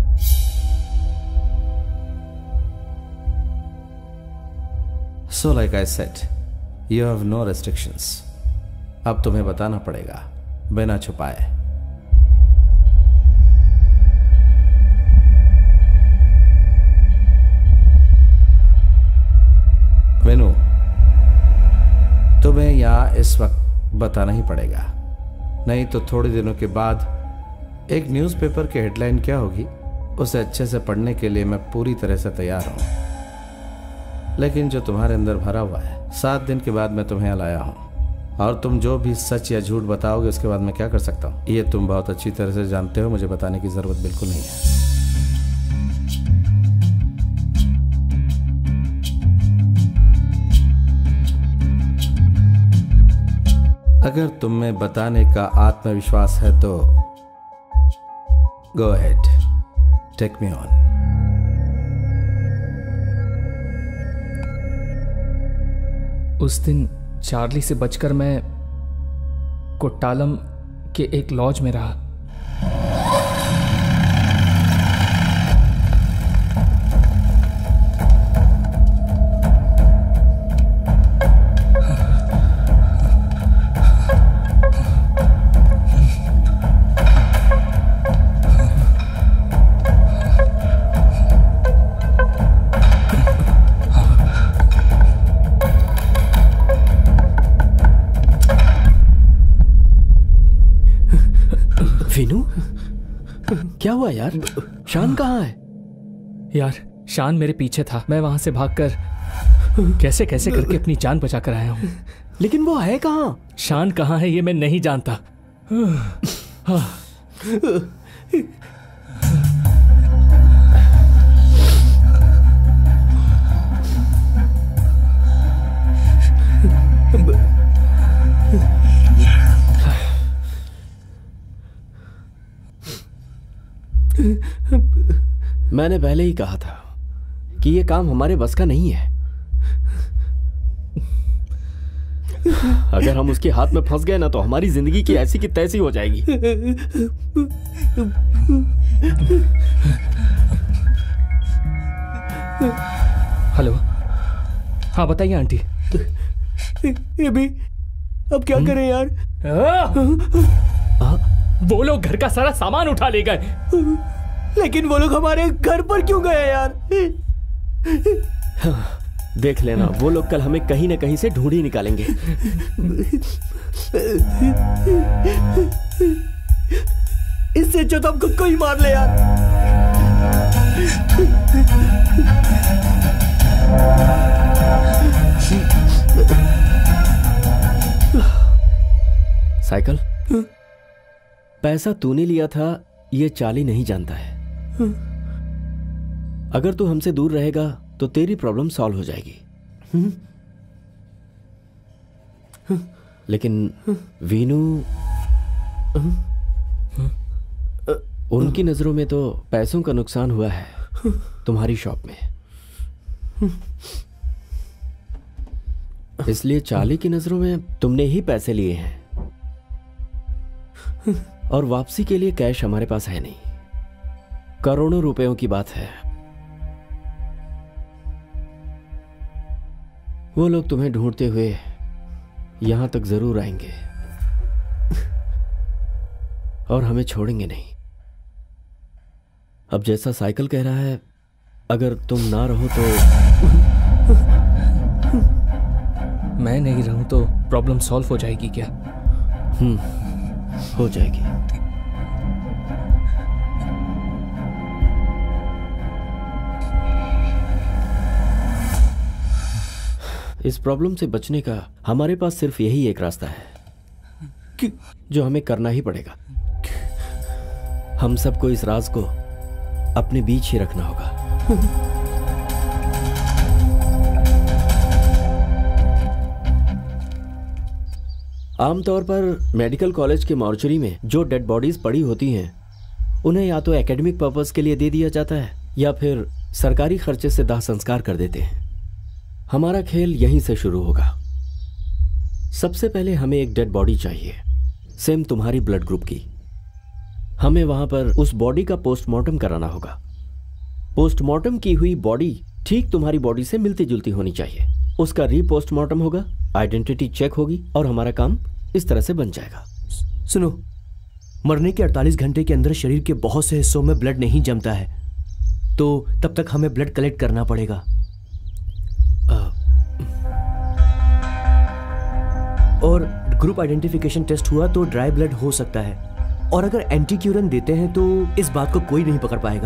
So like I said, you have no restrictions. अब तुम्हें बताना पड़ेगा बिना छुपाए। वेनु, तुम्हें यहां इस वक्त बताना ही पड़ेगा, नहीं तो थोड़े दिनों के बाद एक न्यूज़पेपर की हेडलाइन क्या होगी उसे अच्छे से पढ़ने के लिए मैं पूरी तरह से तैयार हूं। लेकिन जो तुम्हारे अंदर भरा हुआ है, सात दिन के बाद मैं तुम्हें यहाँ लाया हूँ, और तुम जो भी सच या झूठ बताओगे उसके बाद मैं क्या कर सकता हूँ ये तुम बहुत अच्छी तरह से जानते हो। मुझे बताने की जरूरत बिल्कुल नहीं है। अगर तुम में बताने का आत्मविश्वास है तो go ahead, take me on. उस दिन चार्ली से बचकर मैं कोट्टालम के एक लॉज में रहा। विनु, क्या हुआ यार? शान कहाँ है? यार शान मेरे पीछे था, मैं वहां से भागकर कैसे कैसे करके अपनी जान बचा कर आया हूं। लेकिन वो है कहाँ? शान कहाँ है ये मैं नहीं जानता। मैंने पहले ही कहा था कि ये काम हमारे बस का नहीं है। अगर हम उसके हाथ में फंस गए ना तो हमारी जिंदगी की ऐसी की तैसी हो जाएगी। हेलो, हाँ बताइए आंटी। ये भी अब क्या करें यार? वो लोग घर का सारा सामान उठा ले गए। लेकिन वो लोग हमारे घर पर क्यों गए यार? देख लेना, वो लोग कल हमें कहीं ना कहीं से ढूंढ ही निकालेंगे। इससे जो तुम खुद को ही मार ले यार। साइकिल, पैसा तूने लिया था ये चाली नहीं जानता है। अगर तू हमसे दूर रहेगा तो तेरी प्रॉब्लम सॉल्व हो जाएगी। लेकिन वीनू, उनकी नजरों में तो पैसों का नुकसान हुआ है तुम्हारी शॉप में, इसलिए चाली की नजरों में तुमने ही पैसे लिए हैं और वापसी के लिए कैश हमारे पास है नहीं। करोड़ों रुपयों की बात है। वो लोग तुम्हें ढूंढते हुए यहां तक जरूर आएंगे और हमें छोड़ेंगे नहीं। अब जैसा साइकिल कह रहा है, अगर तुम ना रहो तो मैं नहीं रहूं तो प्रॉब्लम सॉल्व हो जाएगी क्या? हम्म, हो जाएगी। इस प्रॉब्लम से बचने का हमारे पास सिर्फ यही एक रास्ता है जो हमें करना ही पड़ेगा। हम सबको इस राज को अपने बीच ही रखना होगा। आमतौर पर मेडिकल कॉलेज के मॉर्चरी में जो डेड बॉडीज पड़ी होती हैं उन्हें या तो एकेडमिक पर्पस के लिए दे दिया जाता है या फिर सरकारी खर्चे से दाह संस्कार कर देते हैं। हमारा खेल यहीं से शुरू होगा। सबसे पहले हमें एक डेड बॉडी चाहिए, सेम तुम्हारी ब्लड ग्रुप की। हमें वहां पर उस बॉडी का पोस्टमार्टम कराना होगा। पोस्टमार्टम की हुई बॉडी ठीक तुम्हारी बॉडी से मिलती जुलती होनी चाहिए। उसका रीपोस्टमार्टम होगा, आइडेंटिटी चेक होगी और हमारा काम इस तरह से बन जाएगा। सुनो, मरने के अड़तालीस घंटे के अंदर शरीर के बहुत से हिस्सों में ब्लड नहीं जमता है, तो तब तक हमें ब्लड कलेक्ट करना पड़ेगा। और ग्रुप आइडेंटिफिकेशन टेस्ट हुआ तो ड्राई ब्लड हो सकता है, और अगर एंटीक्यूरन देते हैं तो इस बात को कोई नहीं पकड़ पाएगा।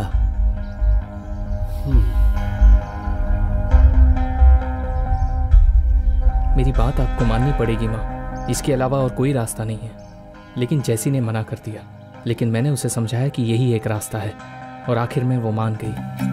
मेरी बात आपको माननी पड़ेगी माँ, इसके अलावा और कोई रास्ता नहीं है। लेकिन जैसी ने मना कर दिया, लेकिन मैंने उसे समझाया कि यही एक रास्ता है और आखिर में वो मान गई।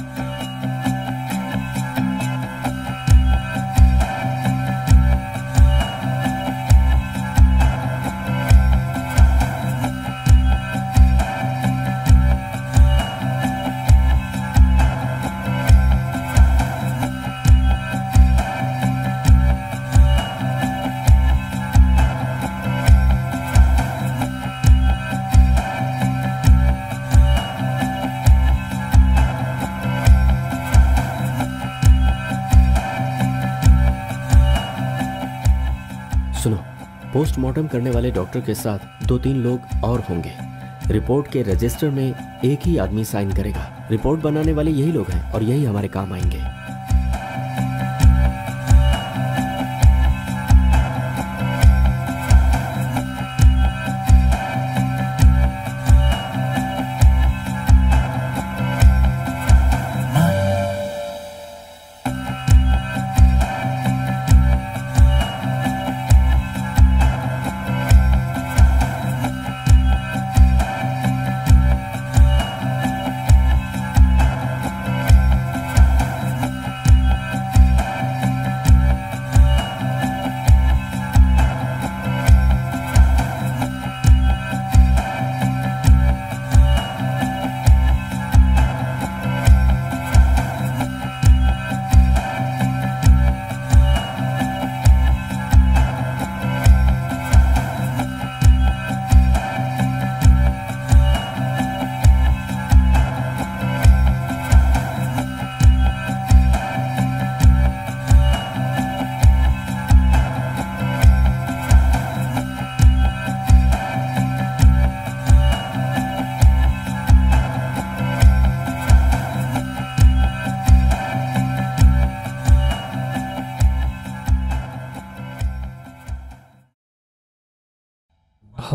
पोस्टमार्टम करने वाले डॉक्टर के साथ दो तीन लोग और होंगे। रिपोर्ट के रजिस्टर में एक ही आदमी साइन करेगा। रिपोर्ट बनाने वाले यही लोग हैं और यही हमारे काम आएंगे।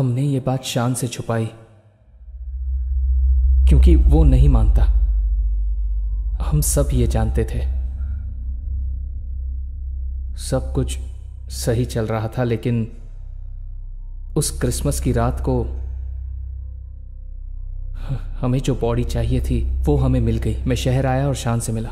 हमने ये बात शान से छुपाई क्योंकि वो नहीं मानता। हम सब ये जानते थे। सब कुछ सही चल रहा था, लेकिन उस क्रिसमस की रात को हमें जो बॉडी चाहिए थी वो हमें मिल गई। मैं शहर आया और शान से मिला।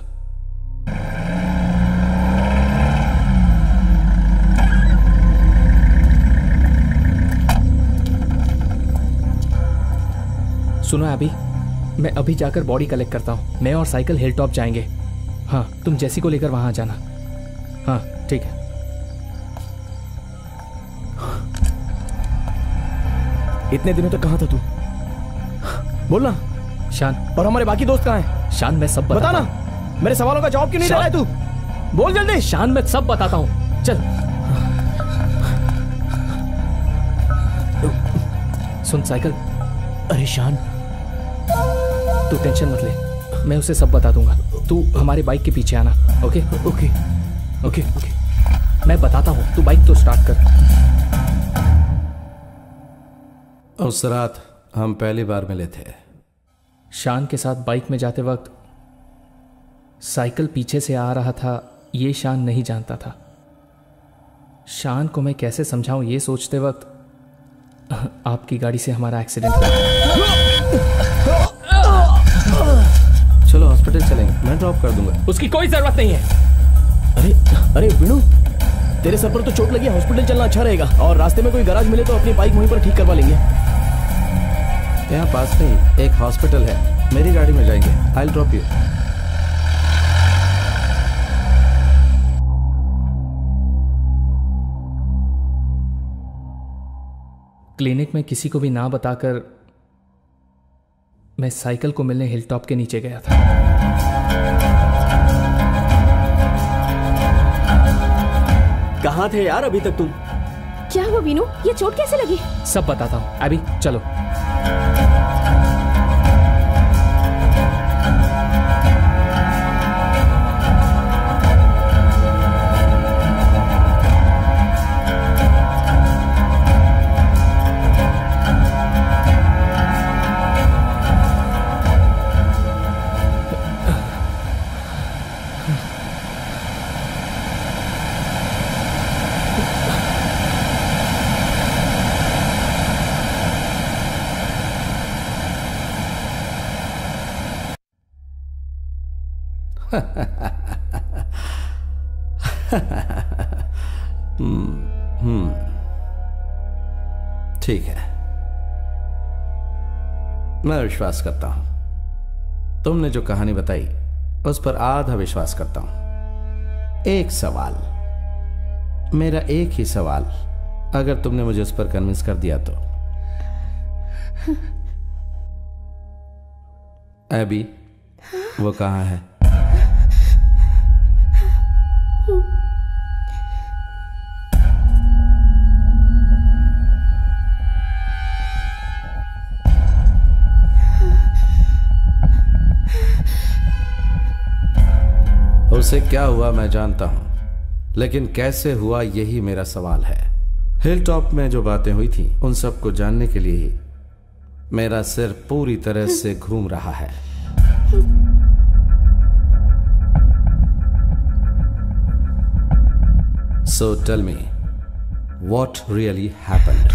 सुनो अभी, मैं अभी जाकर बॉडी कलेक्ट करता हूं। मैं और साइकिल हिल टॉप जाएंगे। हाँ, तुम जेसी को लेकर वहां जाना। हाँ ठीक है। इतने दिनों तक कहां था तू? बोलना। शान। और हमारे बाकी दोस्त कहां हैं? शान मैं सब बता ना। मेरे सवालों का जवाब क्यों नहीं दे रहा है तू? बोल जल्दी। शान मैं सब बताता हूं, चल। सुन साइकिल। अरे शान, तू टेंशन मत ले, मैं उसे सब बता दूंगा। तू हमारे बाइक के पीछे आना। Okay okay okay okay. मैं बताता हूं, तू बाइक तो स्टार्ट कर। उस रात हम पहली बार मिले थे। शान के साथ बाइक में जाते वक्त साइकिल पीछे से आ रहा था, ये शान नहीं जानता था। शान को मैं कैसे समझाऊं ये सोचते वक्त आपकी गाड़ी से हमारा एक्सीडेंट हुआ। चलो हॉस्पिटल चलेंगे, मैं ड्रॉप कर दूंगा। उसकी कोई जरूरत नहीं है। अरे अरे विनू, तेरे सर पर तो चोट लगी है, हॉस्पिटल चलना अच्छा रहेगा। और रास्ते में कोई गैराज मिले तो अपनी बाइक वहीं पर ठीक करवा लेंगे। यहाँ पास नहीं एक हॉस्पिटल है, मेरी गाड़ी में जाएंगे। I will drop you. Clinic में किसी को भी ना बताकर मैं साइकिल को मिलने हिलटॉप के नीचे गया था। कहाँ थे यार अभी तक तुम? क्या हुआ वीनू? ये चोट कैसे लगी? सब बताता हूँ। अभी चलो। हम्म ठीक है, मैं विश्वास करता हूं। तुमने जो कहानी बताई उस पर आधा विश्वास करता हूं। एक सवाल, मेरा एक ही सवाल, अगर तुमने मुझे उस पर कन्विंस कर दिया तो। एबी वो कहाँ है? उसे क्या हुआ मैं जानता हूं, लेकिन कैसे हुआ यही मेरा सवाल है। हिल टॉप में जो बातें हुई थी उन सब को जानने के लिए ही मेरा सिर पूरी तरह से घूम रहा है। So tell me, what really happened?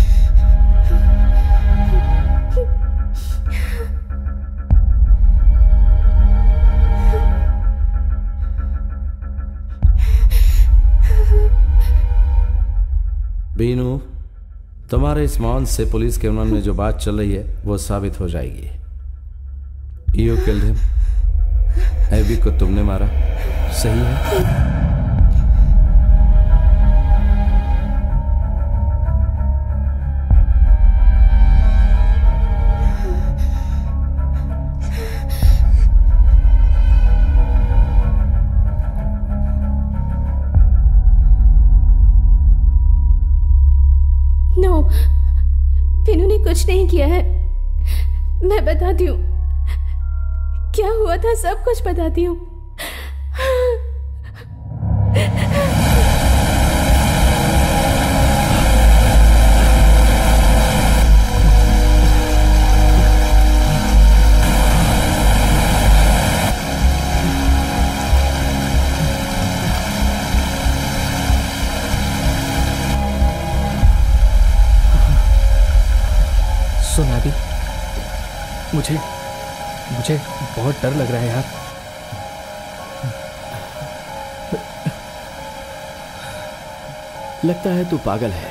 Binu, तुम्हारे इस मौन से पुलिस के मन में जो बात चल रही है वो साबित हो जाएगी। You killed him. एबी को तुमने मारा, सही है? नो, विनू ने कुछ नहीं किया है। मैं बताती हूँ क्या हुआ था, सब कुछ बताती हूँ। मुझे मुझे बहुत डर लग रहा है यार। लगता है तू पागल है।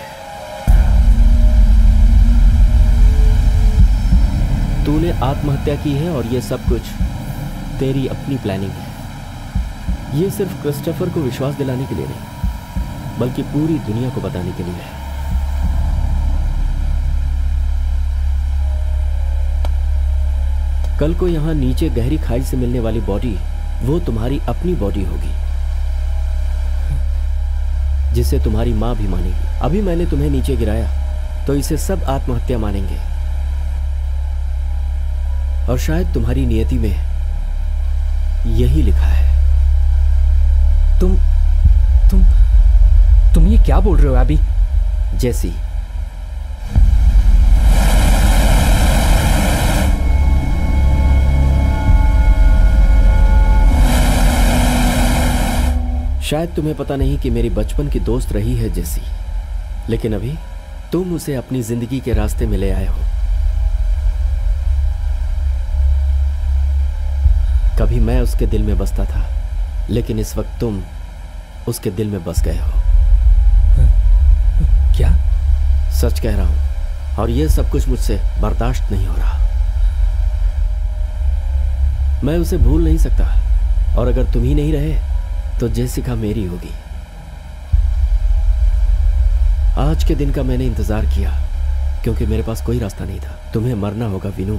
तूने आत्महत्या की है और ये सब कुछ तेरी अपनी प्लानिंग है। ये सिर्फ क्रिस्टोफर को विश्वास दिलाने के लिए नहीं, बल्कि पूरी दुनिया को बताने के लिए है। कल को यहां नीचे गहरी खाई से मिलने वाली बॉडी वो तुम्हारी अपनी बॉडी होगी, जिसे तुम्हारी मां भी मानेगी। अभी मैंने तुम्हें नीचे गिराया तो इसे सब आत्महत्या मानेंगे, और शायद तुम्हारी नियति में यही लिखा है। तुम तुम तुम ये क्या बोल रहे हो अभी? जैसी, शायद तुम्हें पता नहीं कि मेरी बचपन की दोस्त रही है जैसी, लेकिन अभी तुम उसे अपनी जिंदगी के रास्ते में ले आए हो। कभी मैं उसके दिल में बसता था, लेकिन इस वक्त तुम उसके दिल में बस गए हो। क्या? सच कह रहा हूं, और यह सब कुछ मुझसे बर्दाश्त नहीं हो रहा। मैं उसे भूल नहीं सकता, और अगर तुम ही नहीं रहे तो जेसिका मेरी होगी। आज के दिन का मैंने इंतजार किया, क्योंकि मेरे पास कोई रास्ता नहीं था। तुम्हें मरना होगा विनू,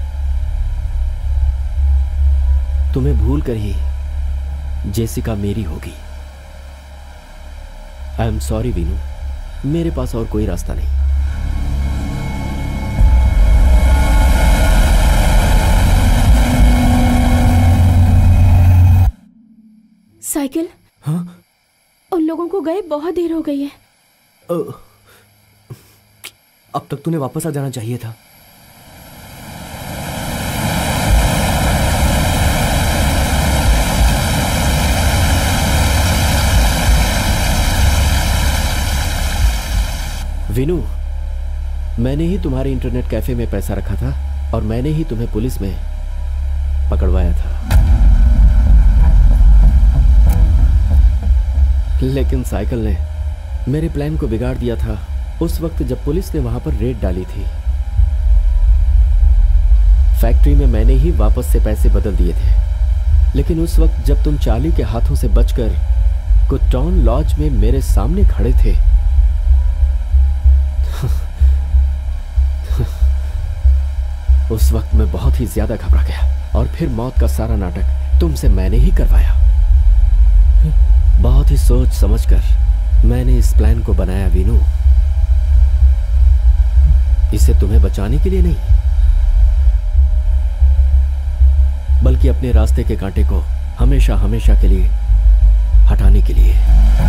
तुम्हें भूल कर ही जेसिका मेरी होगी। आई एम सॉरी विनू, मेरे पास और कोई रास्ता नहीं। साइकिल? हाँ? उन लोगों को गए बहुत देर हो गई है। अब तक तूने वापस आ जाना चाहिए था। विनू, मैंने ही तुम्हारे इंटरनेट कैफे में पैसा रखा था, और मैंने ही तुम्हें पुलिस में पकड़वाया था। लेकिन साइकिल ने मेरे प्लान को बिगाड़ दिया था उस वक्त जब पुलिस ने वहां पर रेड डाली थी। फैक्ट्री में मैंने ही वापस से पैसे बदल दिए थे, लेकिन उस वक्त जब तुम चार्ली के हाथों से बचकर कुटाउन लॉज में मेरे सामने खड़े थे, उस वक्त मैं बहुत ही ज्यादा घबरा गया, और फिर मौत का सारा नाटक तुमसे मैंने ही करवाया। बहुत ही सोच समझकर मैंने इस प्लान को बनाया वीनू, इसे तुम्हें बचाने के लिए नहीं, बल्कि अपने रास्ते के कांटे को हमेशा हमेशा के लिए हटाने के लिए।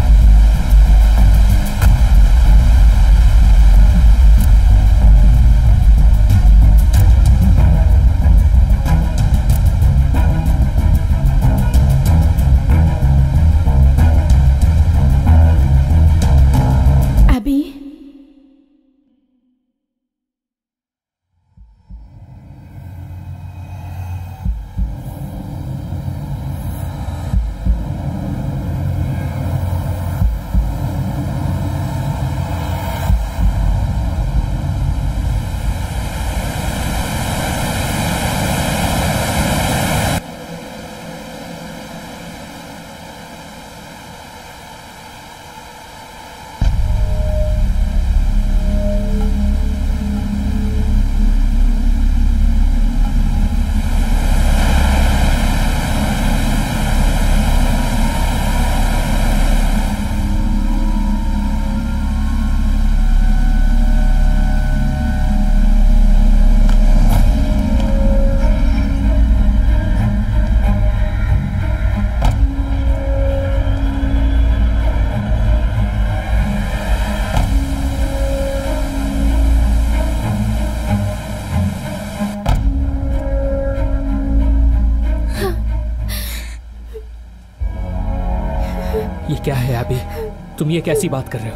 क्या है अभी? तुम ये कैसी बात कर रहे हो?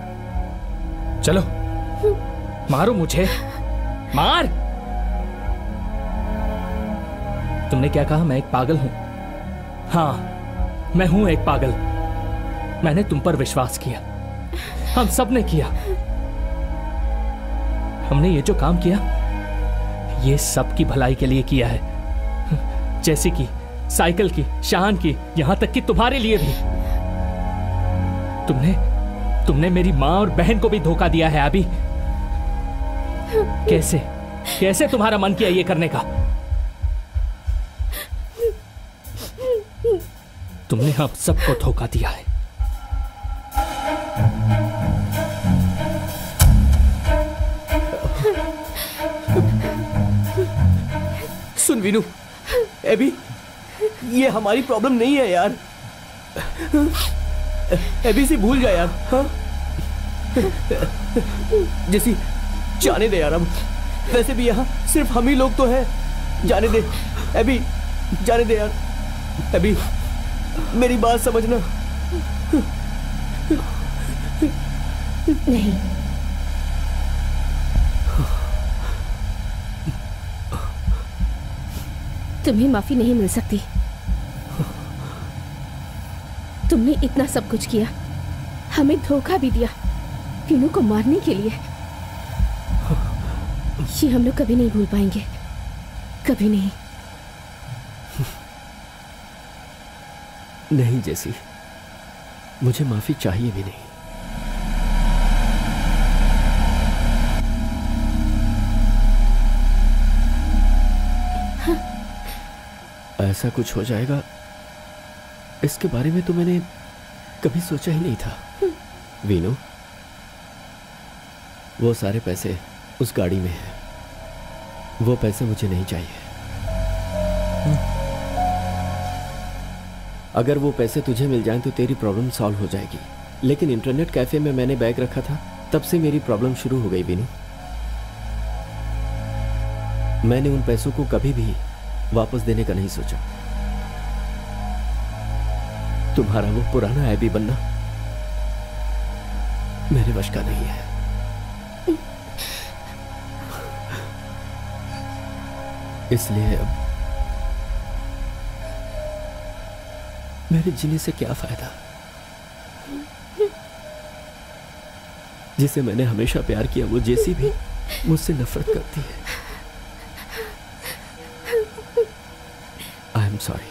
चलो मारो मुझे, मार। तुमने क्या कहा? मैं एक पागल हूं? हाँ, मैं हूं एक पागल। मैंने तुम पर विश्वास किया, हम सब ने किया। हमने ये जो काम किया ये सब की भलाई के लिए किया है, जैसे कि साइकिल की, शान की, यहां तक कि तुम्हारे लिए भी। तुमने तुमने मेरी माँ और बहन को भी धोखा दिया है अभी। कैसे कैसे तुम्हारा मन किया ये करने का? तुमने हम सबको धोखा दिया है। सुन वीनू, एबी, ये हमारी प्रॉब्लम नहीं है यार। एबी से भूल जा यार। हाँ? जैसी जाने दे यार अब। वैसे भी यहाँ सिर्फ हम ही लोग तो हैं। जाने दे एबी, जाने दे यार। एबी, मेरी बात समझना। नहीं, तुम्हें माफी नहीं मिल सकती। तुमने इतना सब कुछ किया, हमें धोखा भी दिया, वीनू को मारने के लिए। ये हम लोग कभी नहीं भूल पाएंगे, कभी नहीं। नहीं जैसी, मुझे माफी चाहिए भी नहीं। ऐसा कुछ हो जाएगा इसके बारे में तो मैंने कभी सोचा ही नहीं था। वीनू, वो सारे पैसे उस गाड़ी में हैं। वो पैसे मुझे नहीं चाहिए। अगर वो पैसे तुझे मिल जाएं तो तेरी प्रॉब्लम सॉल्व हो जाएगी। लेकिन इंटरनेट कैफे में मैंने बैग रखा था, तब से मेरी प्रॉब्लम शुरू हो गई वीनू। मैंने उन पैसों को कभी भी वापस देने का नहीं सोचा। तुम्हारा वो पुराना एबी बनना मेरे वश का नहीं है। इसलिए अब मेरे जीने से क्या फायदा? जिसे मैंने हमेशा प्यार किया वो जैसी भी मुझसे नफरत करती है। I am sorry.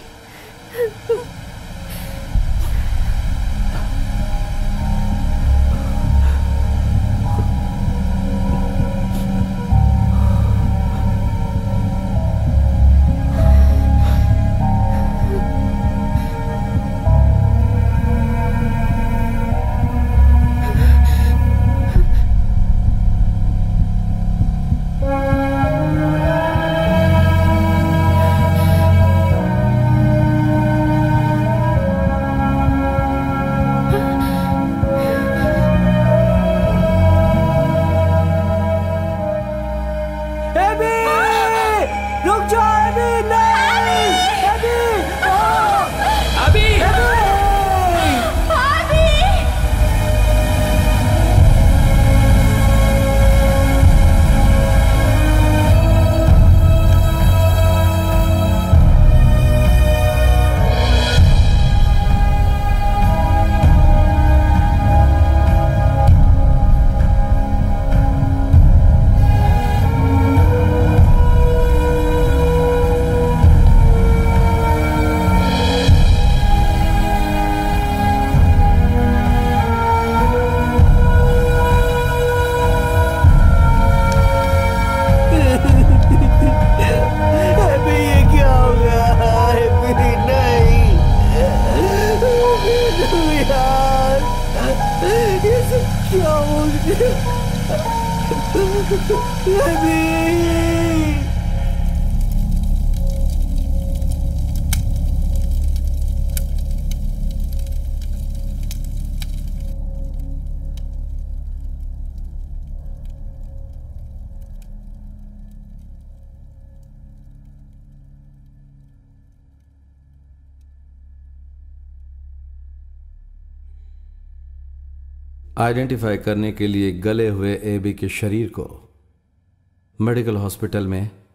आइडेंटिफाई करने के लिए गले हुए एबी के शरीर को मेडिकल हॉस्पिटल में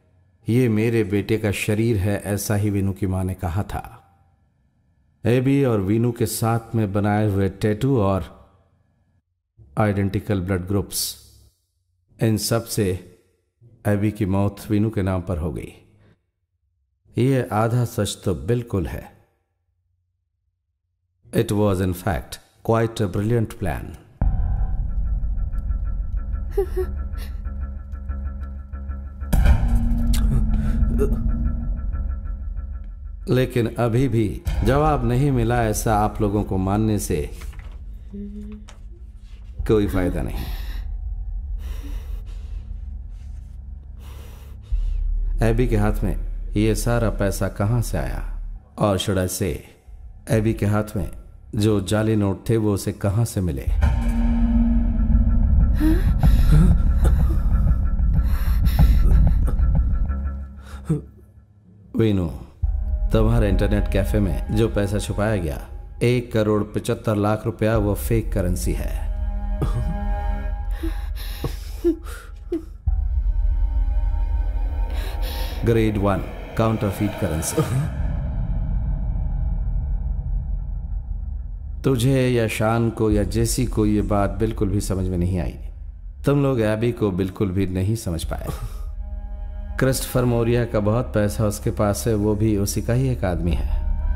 ये मेरे बेटे का शरीर है, ऐसा ही वीनू की माँ ने कहा था। एबी और वीनू के साथ में बनाए हुए टैटू और आइडेंटिकल ब्लड ग्रुप्स, इन सब से एबी की मौत वीनू के नाम पर हो गई। ये आधा सच तो बिल्कुल है। It was in fact quite a brilliant plan. लेकिन अभी भी जवाब नहीं मिला, ऐसा आप लोगों को मानने से कोई फायदा नहीं। एबी के हाथ में ये सारा पैसा कहां से आया, और शुड आई से एबी के हाथ में जो जाली नोट थे वो उसे कहां से मिले? वीनू, तुम्हारे इंटरनेट कैफे में जो पैसा छुपाया गया, एक करोड़ पचहत्तर लाख रुपया, वो फेक करेंसी है। Grade one counterfeit currency. तुझे या शान को या जेसी को ये बात बिल्कुल भी समझ में नहीं आई। तुम लोग एबी को बिल्कुल भी नहीं समझ पाए। क्रिस्टोफर मोरिया का बहुत पैसा उसके पास है, वो भी उसी का ही एक आदमी है।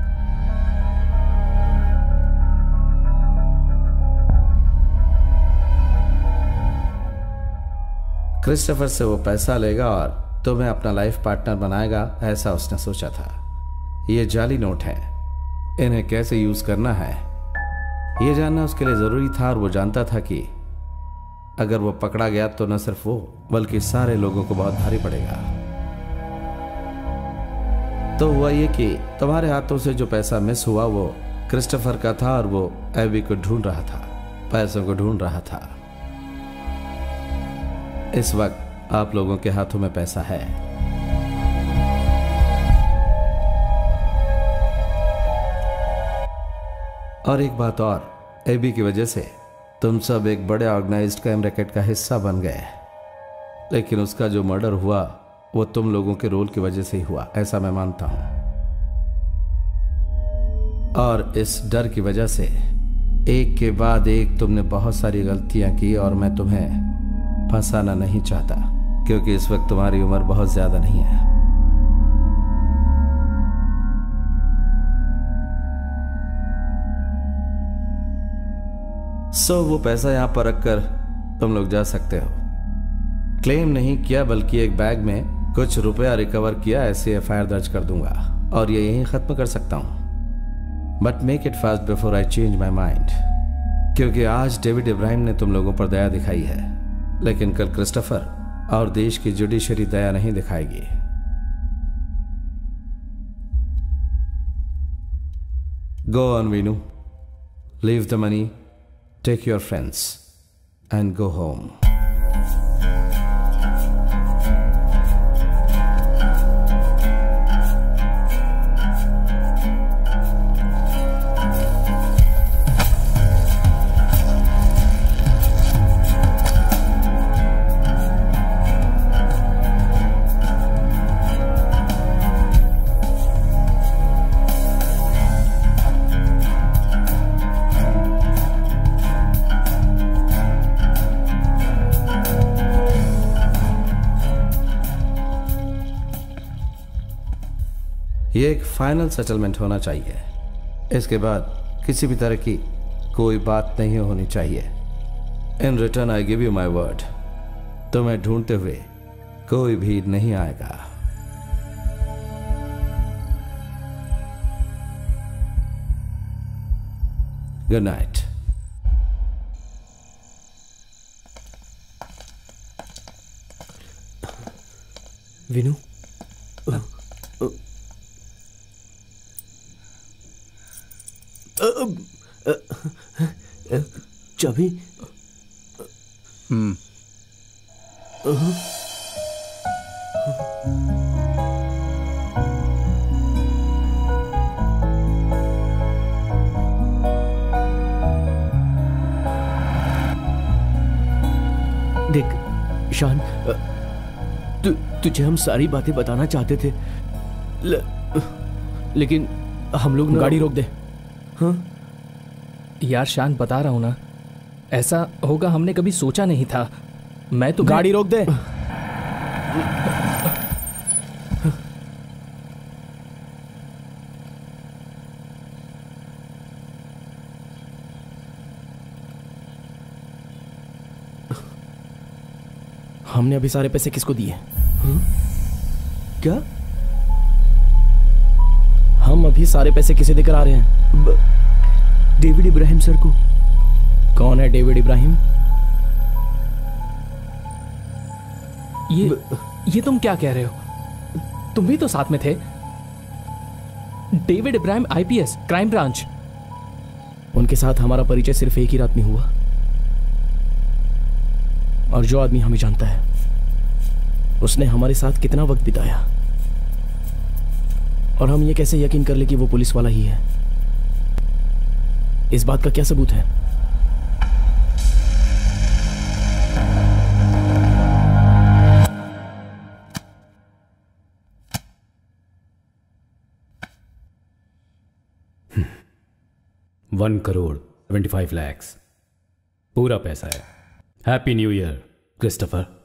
क्रिस्टोफर से वो पैसा लेगा और तुम्हें अपना लाइफ पार्टनर बनाएगा, ऐसा उसने सोचा था। ये जाली नोट है, इन्हें कैसे यूज करना है ये जानना उसके लिए जरूरी था, और वो जानता था कि अगर वो पकड़ा गया तो न सिर्फ वो बल्कि सारे लोगों को बहुत भारी पड़ेगा। तो हुआ ये कि तुम्हारे हाथों से जो पैसा मिस हुआ वो क्रिस्टोफर का था, और वो एबी को ढूंढ रहा था, पैसों को ढूंढ रहा था। इस वक्त आप लोगों के हाथों में पैसा है। और एक बात और, एबी की वजह से तुम सब एक बड़े ऑर्गेनाइज्ड क्राइम रैकेट का हिस्सा बन गए, लेकिन उसका जो मर्डर हुआ वो तुम लोगों के रोल की वजह से ही हुआ, ऐसा मैं मानता हूं। और इस डर की वजह से एक के बाद एक तुमने बहुत सारी गलतियां की, और मैं तुम्हें फंसाना नहीं चाहता, क्योंकि इस वक्त तुम्हारी उम्र बहुत ज्यादा नहीं है। सो so, वो पैसा यहां पर रखकर तुम लोग जा सकते हो। क्लेम नहीं किया, बल्कि एक बैग में कुछ रुपया रिकवर किया, ऐसे एफ आई आर दर्ज कर दूंगा और ये यहीं खत्म कर सकता हूं। But make it fast before I change my mind, क्योंकि आज डेविड इब्राहिम ने तुम लोगों पर दया दिखाई है, लेकिन कल क्रिस्टोफर और देश की जुडिशरी दया नहीं दिखाएगी। Go on Veenu, leave the money, take your friends and go home. ये एक फाइनल सेटलमेंट होना चाहिए। इसके बाद किसी भी तरह की कोई बात नहीं होनी चाहिए। In return I give you my word, तुम्हें ढूंढते हुए कोई भी नहीं आएगा। Good night. विनू, चाबी। हम्म देख शान, तू तुझे हम सारी बातें बताना चाहते थे, ल... लेकिन हम लोग गाड़ी रोक दे। हाँ यार शान, बता रहा हूं ना, ऐसा होगा हमने कभी सोचा नहीं था। मैं तो गाड़ी रोक दे। हमने अभी सारे पैसे किसको दिए? क्या? हम अभी सारे पैसे किसे देकर आ रहे हैं? ब... डेविड इब्राहिम सर को। कौन है डेविड इब्राहिम? ये ब... ये तुम क्या कह रहे हो? तुम भी तो साथ में थे। David Ibrahim IPS, crime branch. उनके साथ हमारा परिचय सिर्फ एक ही रात में हुआ, और जो आदमी हमें जानता है उसने हमारे साथ कितना वक्त बिताया, और हम ये कैसे यकीन कर ले कि वो पुलिस वाला ही है? इस बात का क्या सबूत है? One crore twenty five lakhs पूरा पैसा है। Happy new year Christopher.